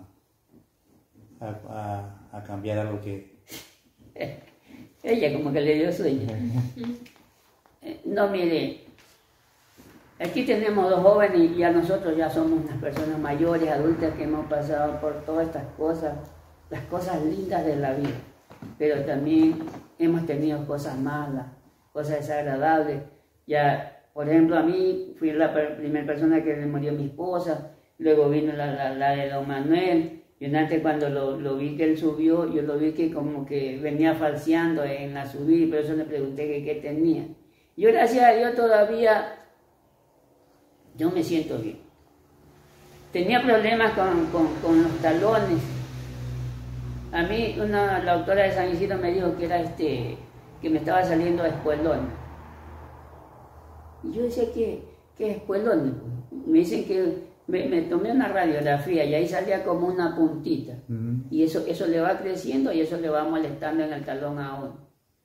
a cambiar algo que... Ella como que le dio sueño. No, mire, aquí tenemos dos jóvenes y ya nosotros ya somos unas personas mayores, adultas, que hemos pasado por todas estas cosas, las cosas lindas de la vida, pero también hemos tenido cosas malas, cosas desagradables. Ya, por ejemplo, a mí fui la primera persona que le murió mi esposa, luego vino la de don Manuel. Y antes cuando lo vi que él subió, yo lo vi que como que venía falseando en la subida, y por eso le pregunté que qué tenía. Yo, gracias a Dios, todavía yo me siento bien. Tenía problemas con los talones. A mí la doctora de San Isidro me dijo que era que me estaba saliendo espuelón. Y yo decía, ¿qué es espuelón? Me dicen que me tomé una radiografía y ahí salía como una puntita. Y eso le va creciendo y eso le va molestando en el talón a uno.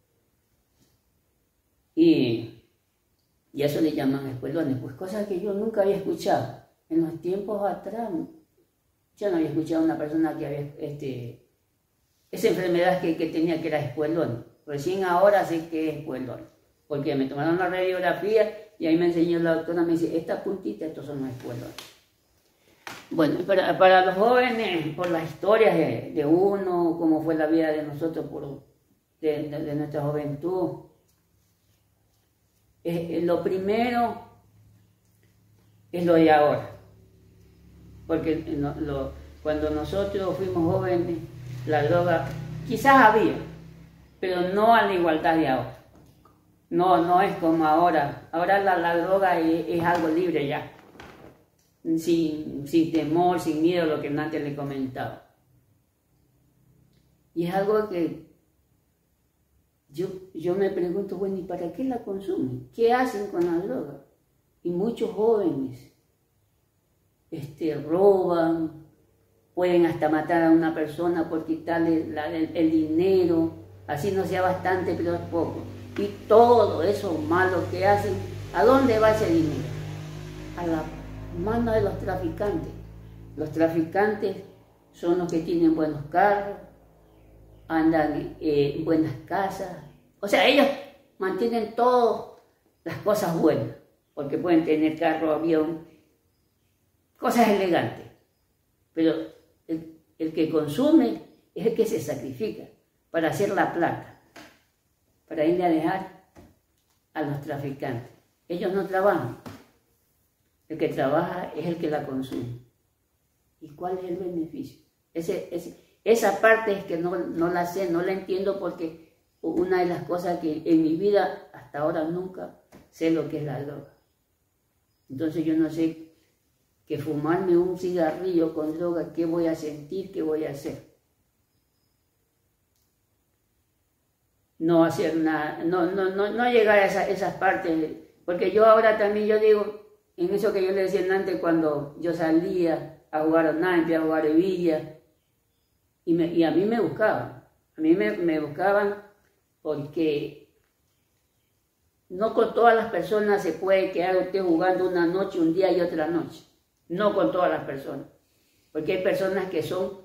Y eso le llaman espuelones, pues cosas que yo nunca había escuchado. En los tiempos atrás, yo no había escuchado a una persona que había esa enfermedad que tenía, que era espuelón. Recién ahora sé que es espuelón, porque me tomaron la radiografía y ahí me enseñó la doctora, me dice, esta puntita, estos son los espuelones. Bueno, para los jóvenes, por las historias de uno, cómo fue la vida de nosotros, de nuestra juventud, lo primero es lo de ahora. Porque cuando nosotros fuimos jóvenes, la droga quizás había, pero no a la igualdad de ahora. No es como ahora. Ahora la droga es algo libre ya. Sin temor, sin miedo, lo que antes le comentaba. Y es algo que yo me pregunto, bueno, ¿y para qué la consumen? ¿Qué hacen con la droga? Y muchos jóvenes roban, pueden hasta matar a una persona por quitarle el dinero, así no sea bastante, pero es poco. Y todo eso malo que hacen, ¿a dónde va ese dinero? A la mano de los traficantes. Los traficantes son los que tienen buenos carros, andan en buenas casas. O sea, ellos mantienen todas las cosas buenas, porque pueden tener carro, avión, cosas elegantes. Pero el que consume es el que se sacrifica para hacer la plata, para irle a dejar a los traficantes. Ellos no trabajan. El que trabaja es el que la consume. ¿Y cuál es el beneficio? Esa parte es que no la sé, no la entiendo, porque una de las cosas que en mi vida hasta ahora nunca sé lo que es la droga. Entonces yo no sé que fumarme un cigarrillo con droga, ¿qué voy a sentir? ¿Qué voy a hacer? No hacer nada, no llegar a esas partes, porque yo ahora también, yo digo, en eso que yo le decía antes, cuando yo salía a jugar a naipe, a jugar a villa, y a mí me buscaban. A mí me buscaban porque no con todas las personas se puede quedar usted jugando una noche, un día y otra noche. No con todas las personas. Porque hay personas que son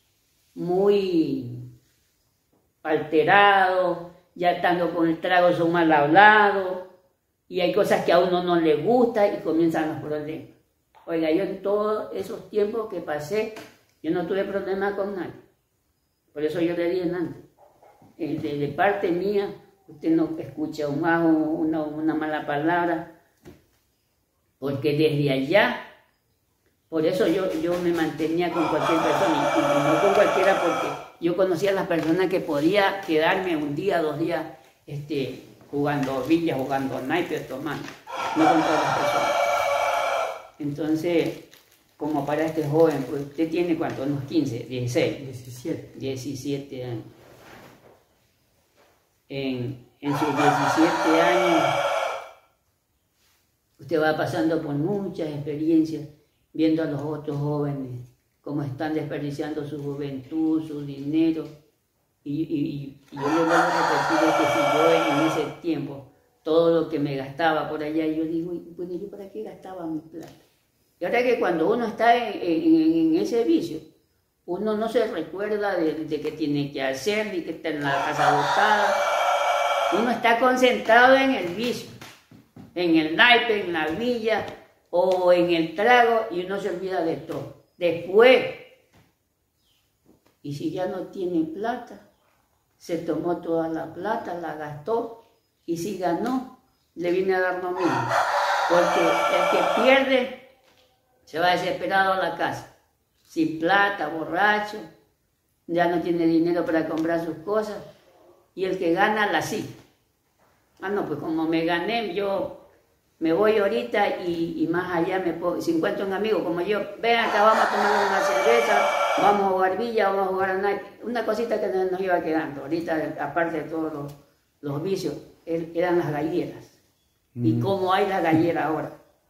muy alterados, ya estando con el trago son mal hablados, y hay cosas que a uno no le gusta y comienzan los problemas. Oiga, yo en todos esos tiempos que pasé, yo no tuve problema con nadie. Por eso yo le dije antes, de parte mía, usted no escucha una mala palabra, porque desde allá, por eso yo me mantenía con cualquier persona, y no con cualquiera, porque yo conocía a las personas que podía quedarme un día, 2 días, jugando villas, jugando naipes, tomando, no con todas las personas. Entonces, como para este joven, pues usted tiene ¿cuánto? Unos 15, 16. 17 años. En sus 17 años, usted va pasando por muchas experiencias, viendo a los otros jóvenes, cómo están desperdiciando su juventud, su dinero. Y yo le voy a repetir que si yo en ese tiempo, todo lo que me gastaba por allá, yo digo, bueno, ¿yo para qué gastaba mi plata? Y ahora que cuando uno está en ese vicio, uno no se recuerda de qué tiene que hacer, de que está en la casa botada. Uno está concentrado en el vicio, en el naipe, en la villa o en el trago, y uno se olvida de todo. Después, y si ya no tiene plata, se tomó toda la plata, la gastó, y si ganó, le viene a dar lo mismo. Porque el que pierde se va desesperado a la casa, sin plata, borracho, ya no tiene dinero para comprar sus cosas, y el que gana la sigue. Ah, no, pues como me gané, yo me voy ahorita y más allá si encuentro un amigo como yo, ven acá, vamos a tomar una cerveza, vamos a jugar villa, vamos a jugar a naipe. Una cosita que nos iba quedando, ahorita aparte de todos los vicios, eran las galleras. Y cómo hay la gallera ahora.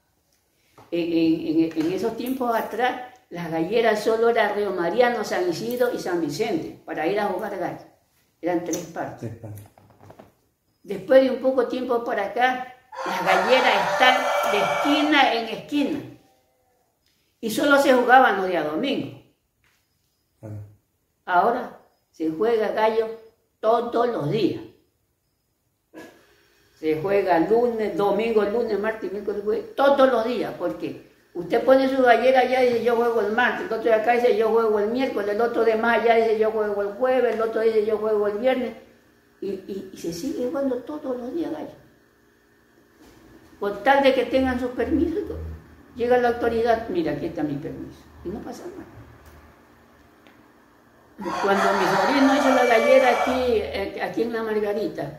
En esos tiempos atrás, las galleras solo eran Río Mariano, San Isidro y San Vicente, para ir a jugar gallo. Eran 3 partes. Después de un poco tiempo para acá, las galleras están de esquina en esquina. Y solo se jugaban los días domingos. Ahora se juega gallo todos los días. Se juega lunes, domingo, lunes, martes, miércoles, jueves, todos los días. Porque usted pone su gallera allá y dice yo juego el martes, el otro de acá dice yo juego el miércoles, el otro de más allá dice yo juego el jueves, el otro dice yo juego el viernes. Y se sigue jugando todos los días gallo. Por tal de que tengan sus permisos, llega la autoridad, mira, aquí está mi permiso. Y no pasa nada. Cuando mi sobrino hizo la gallera aquí en la Margarita,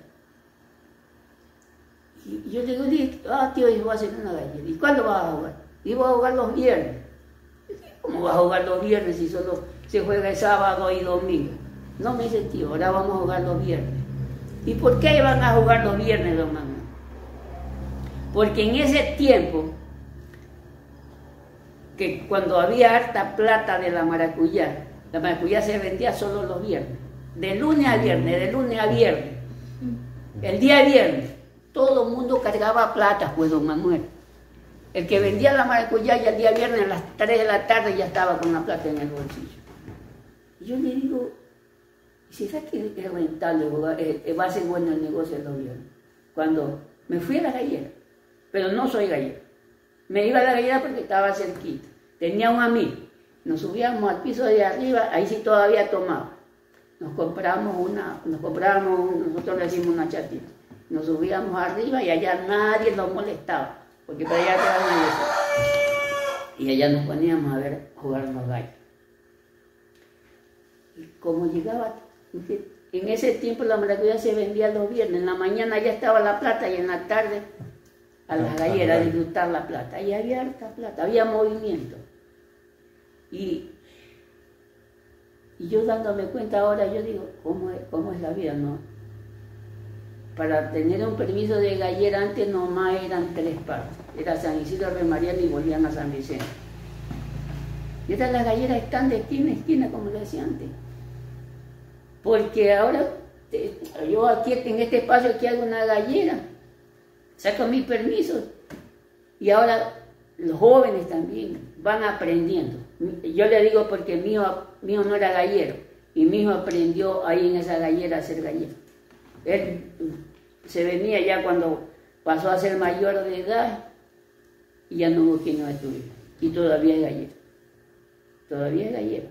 y yo le digo, tío, yo voy a hacer una gallera. ¿Y cuándo vas a jugar? Y voy a jugar los viernes. ¿Cómo vas a jugar los viernes si solo se juega el sábado y domingo? No, me dice tío, ahora vamos a jugar los viernes. ¿Y por qué van a jugar los viernes, don Manuel? Porque en ese tiempo, que cuando había harta plata de la maracuyá se vendía solo los viernes, de lunes a viernes, de lunes a viernes. El día viernes, todo el mundo cargaba plata, pues, don Manuel. El que vendía la maracuyá ya el día viernes a las 3 de la tarde ya estaba con la plata en el bolsillo. Y yo le digo, ¿será que es rentable jugar? Va a ser bueno el negocio de los viernes? Cuando me fui a la gallera, pero no soy gallera. Me iba a la gallera porque estaba cerquita. Tenía un amigo. Nos subíamos al piso de arriba, ahí sí todavía tomaba. Nosotros le hicimos una chatita. Nos subíamos arriba y allá nadie nos molestaba, porque para allá quedaba una iglesia. Y allá nos poníamos a ver jugar los gallos. Y como llegaba, en ese tiempo la maracuyá se vendía los viernes, en la mañana ya estaba la plata y en la tarde a las galleras a disfrutar la plata. Y había harta plata, había movimiento. Y yo dándome cuenta ahora, yo digo, ¿cómo es la vida, no? Para tener un permiso de gallera antes nomás eran 3 partes. Era San Isidro, Río Mariano y volvían a San Vicente. Y estas las galleras están de esquina a esquina, como le decía antes. Porque ahora, yo aquí en este espacio aquí hago una gallera, saco mis permisos. Y ahora los jóvenes también van aprendiendo. Yo le digo porque mío no era gallero. Y mi hijo aprendió ahí en esa gallera a ser gallero. Él se venía ya cuando pasó a ser mayor de edad y ya no hubo quien no estuviera. Y todavía es gallero. Todavía es gallero.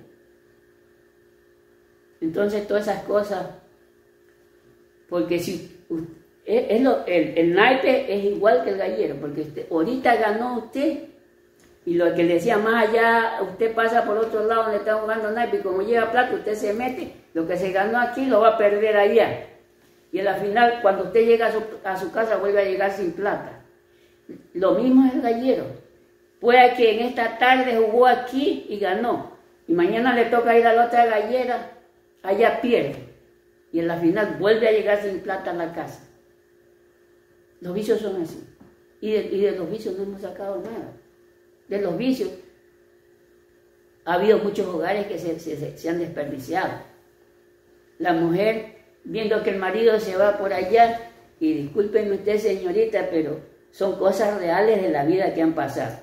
Entonces todas esas cosas, porque si el naipe es igual que el gallero, porque ahorita ganó usted y lo que le decía más allá, usted pasa por otro lado donde está jugando naipe y como lleva plata usted se mete, lo que se ganó aquí lo va a perder allá. Y a la final, cuando usted llega a su casa, vuelve a llegar sin plata. Lo mismo es el gallero. Puede que en esta tarde jugó aquí y ganó. Y mañana le toca ir a la otra gallera, allá pierde. Y en la final vuelve a llegar sin plata a la casa. Los vicios son así. Y de los vicios no hemos sacado nada. De los vicios ha habido muchos hogares que se han desperdiciado. La mujer, viendo que el marido se va por allá, y discúlpenme usted, señorita, pero son cosas reales de la vida que han pasado.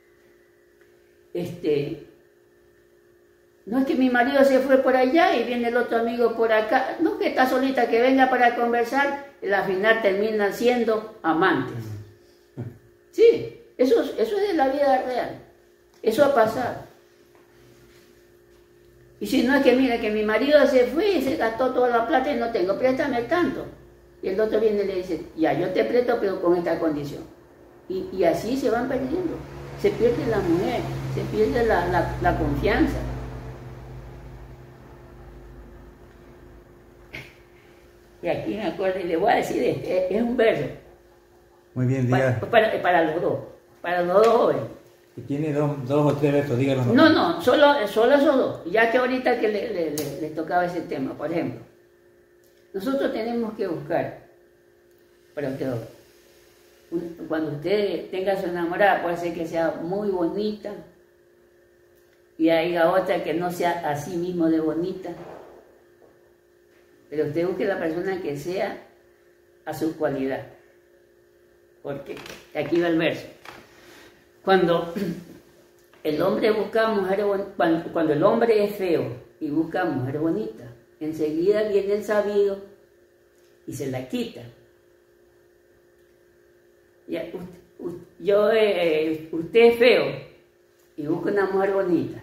No es que mi marido se fue por allá y viene el otro amigo por acá, no, que está solita, que venga para conversar, y al final terminan siendo amantes. Sí, eso es de la vida real, eso ha pasado. Y si no es que mira que mi marido se fue y se gastó toda la plata y no tengo, préstame tanto. Y el otro viene y le dice, ya, yo te presto, pero con esta condición. Y así se van perdiendo. Se pierde la mujer, se pierde la confianza. Y aquí me acuerdo, y le voy a decir, es un verso. Muy bien, diga. Para los dos jóvenes. Y tiene dos o tres versos, díganos. No, solo esos dos. Ya que ahorita que le tocaba ese tema, por ejemplo. Nosotros tenemos que buscar, pero que cuando usted tenga su enamorada, puede ser que sea muy bonita, y haya otra que no sea así mismo de bonita. Pero usted busque la persona que sea a su cualidad. Porque aquí va el verso. Cuando el hombre busca mujer cuando el hombre es feo y busca mujer bonita, enseguida viene el sabido y se la quita. Ya, usted es feo y busca una mujer bonita.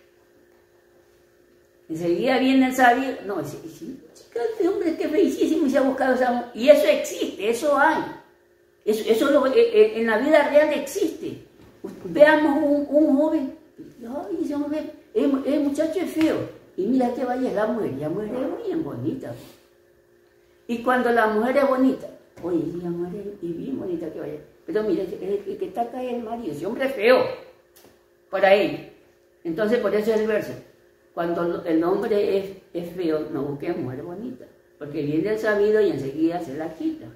Enseguida viene el sabido. No, dice, chica, este hombre que feísimo y se ha buscado esa mujer. Y eso existe, eso hay. Eso en la vida real existe. Veamos un joven, ay, ese hombre, el muchacho es feo, y mira que vaya la mujer es bien bonita. Y cuando la mujer es bonita, oye, la mujer es bien bonita que vaya, pero mira, el que está acá es el marido, ese hombre es feo, para él. Entonces por eso es el verso, cuando el hombre es feo, no busque mujer bonita, porque viene el sabido y enseguida se la quita.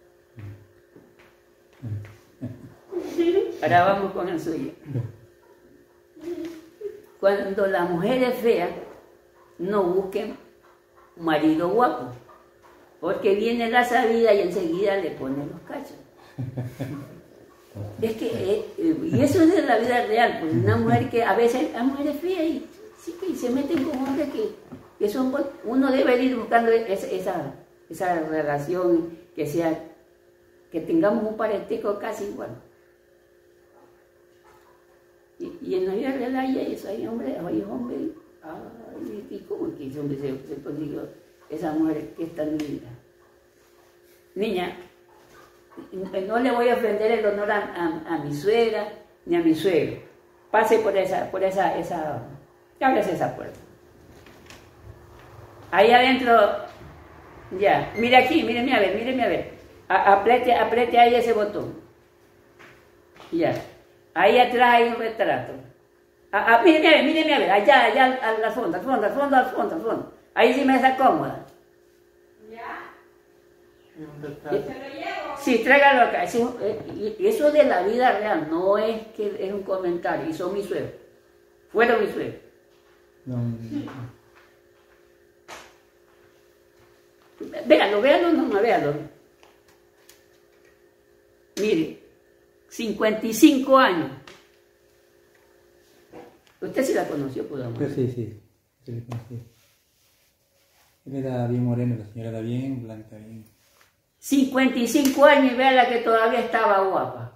Ahora vamos con el suyo. Cuando la mujer es fea, no busquen un marido guapo, porque viene la sabida y enseguida le ponen los cachos. Es que, y eso es de la vida real, pues una mujer que a veces la mujer es fea y, sí, y se meten con hombres que son, uno debe ir buscando esa relación que tengamos un parentesco casi igual. Y en la vida real hay hombres, ay, ¿y cómo que ese hombre se consiguió esa mujer que es tan linda? Niña, no le voy a ofender el honor a mi suegra ni a mi suegro. Pase por esa, ábrase esa puerta. Ahí adentro, ya, mire aquí, míreme a ver. Apriete ahí ese botón. Ya. Ahí atrás hay un retrato. Míreme a ver, allá al fondo. Ahí sí me está cómoda. ¿Ya? ¿Se lo llevo? Sí, tráigalo acá. Y eso de la vida real, no es que es un comentario, y son mis suegros. Fueron mis suegros. Véalo. Mire, 55 años. Usted sí la conoció, pues, amor. Sí, la conocí. Él era bien moreno, la señora era bien blanca, bien. 55 años y vea la que todavía estaba guapa.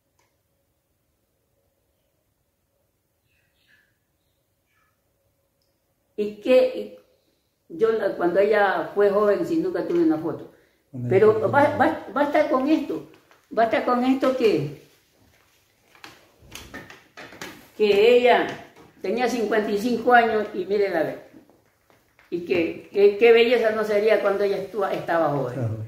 Y que yo cuando ella fue joven, si nunca tuve una foto. Pero basta con esto. Basta con esto que ella tenía 55 años y mire la vez. Y qué belleza no sería cuando ella estaba joven. Claro.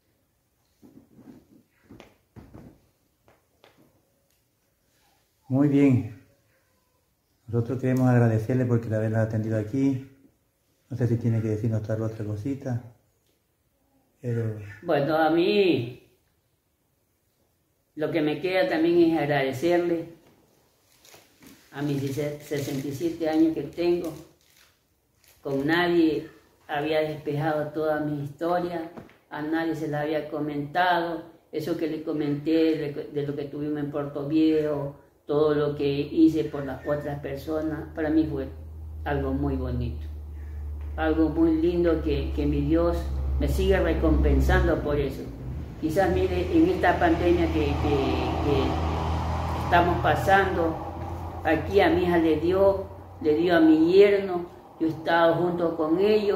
Muy bien. Nosotros queremos agradecerle porque la haberla atendido aquí. No sé si tiene que decirnos otra cosita. Pero... Bueno, a mí lo que me queda también es agradecerle a mis 67 años que tengo. Con nadie había despejado toda mi historia, a nadie se la había comentado. Eso que le comenté de lo que tuvimos en Puerto Viejo, todo lo que hice por las otras personas, para mí fue algo muy bonito. Algo muy lindo que mi Dios me sigue recompensando por eso. Quizás mire, en esta pandemia que estamos pasando, aquí a mi hija le dio a mi yerno, yo he estado junto con ellos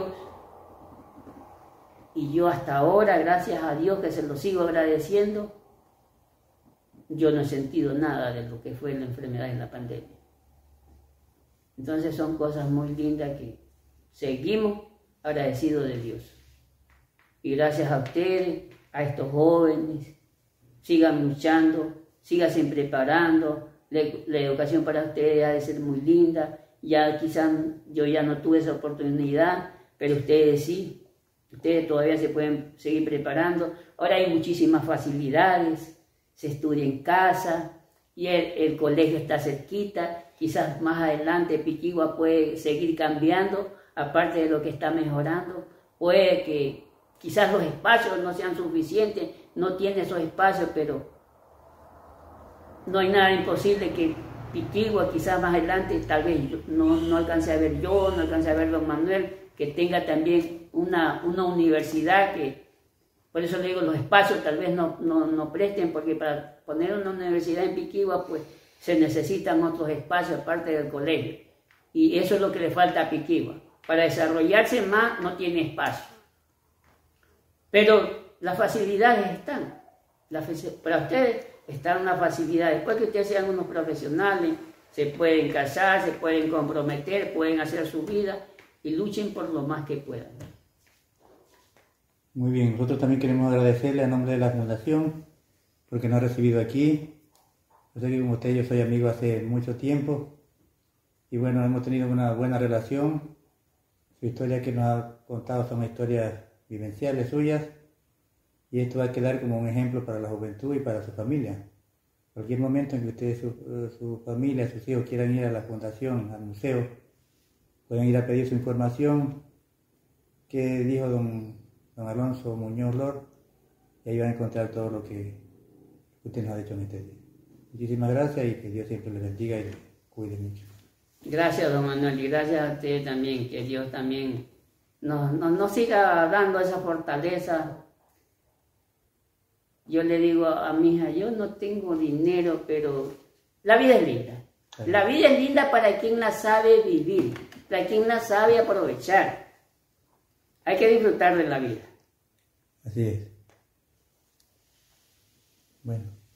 y yo hasta ahora, gracias a Dios que se lo sigo agradeciendo, yo no he sentido nada de lo que fue la enfermedad en la pandemia. Entonces son cosas muy lindas que seguimos agradecidos de Dios. Y gracias a ustedes, a estos jóvenes, sigan luchando, síganse preparando. La educación para ustedes ha de ser muy linda. Ya quizás yo ya no tuve esa oportunidad, pero ustedes sí. Ustedes todavía se pueden seguir preparando. Ahora hay muchísimas facilidades. Se estudia en casa y el colegio está cerquita. Quizás más adelante Piquigua puede seguir cambiando, aparte de lo que está mejorando. Puede que quizás los espacios no sean suficientes, no tiene esos espacios, pero no hay nada imposible que Piquigua quizás más adelante, tal vez no alcance a ver yo, no alcance a ver don Manuel, que tenga también una universidad que, por eso le digo, los espacios tal vez no presten, porque para poner una universidad en Piquigua, pues se necesitan otros espacios aparte del colegio. Y eso es lo que le falta a Piquigua. Para desarrollarse más no tiene espacio. Pero las facilidades están. Para ustedes están las facilidades. Después que ustedes sean unos profesionales, se pueden casar, se pueden comprometer, pueden hacer su vida y luchen por lo más que puedan. Muy bien, nosotros también queremos agradecerle a nombre de la Fundación porque nos ha recibido aquí. Yo sé que como usted yo soy amigo hace mucho tiempo y bueno, hemos tenido una buena relación. Su historia que nos ha contado son historias vivenciales suyas y esto va a quedar como un ejemplo para la juventud y para su familia. Cualquier momento en que ustedes, su familia, sus hijos quieran ir a la fundación, al museo, pueden ir a pedir su información que dijo don Alonso Muñoz Lord y ahí van a encontrar todo lo que usted nos ha dicho en este día. Muchísimas gracias y que Dios siempre les bendiga y les cuide mucho. Gracias, don Manuel, y gracias a usted también, que Dios también nos siga dando esa fortaleza. Yo le digo a mi hija, yo no tengo dinero, pero la vida es linda. La vida es linda para quien la sabe vivir, para quien la sabe aprovechar. Hay que disfrutar de la vida. Así es. Bueno.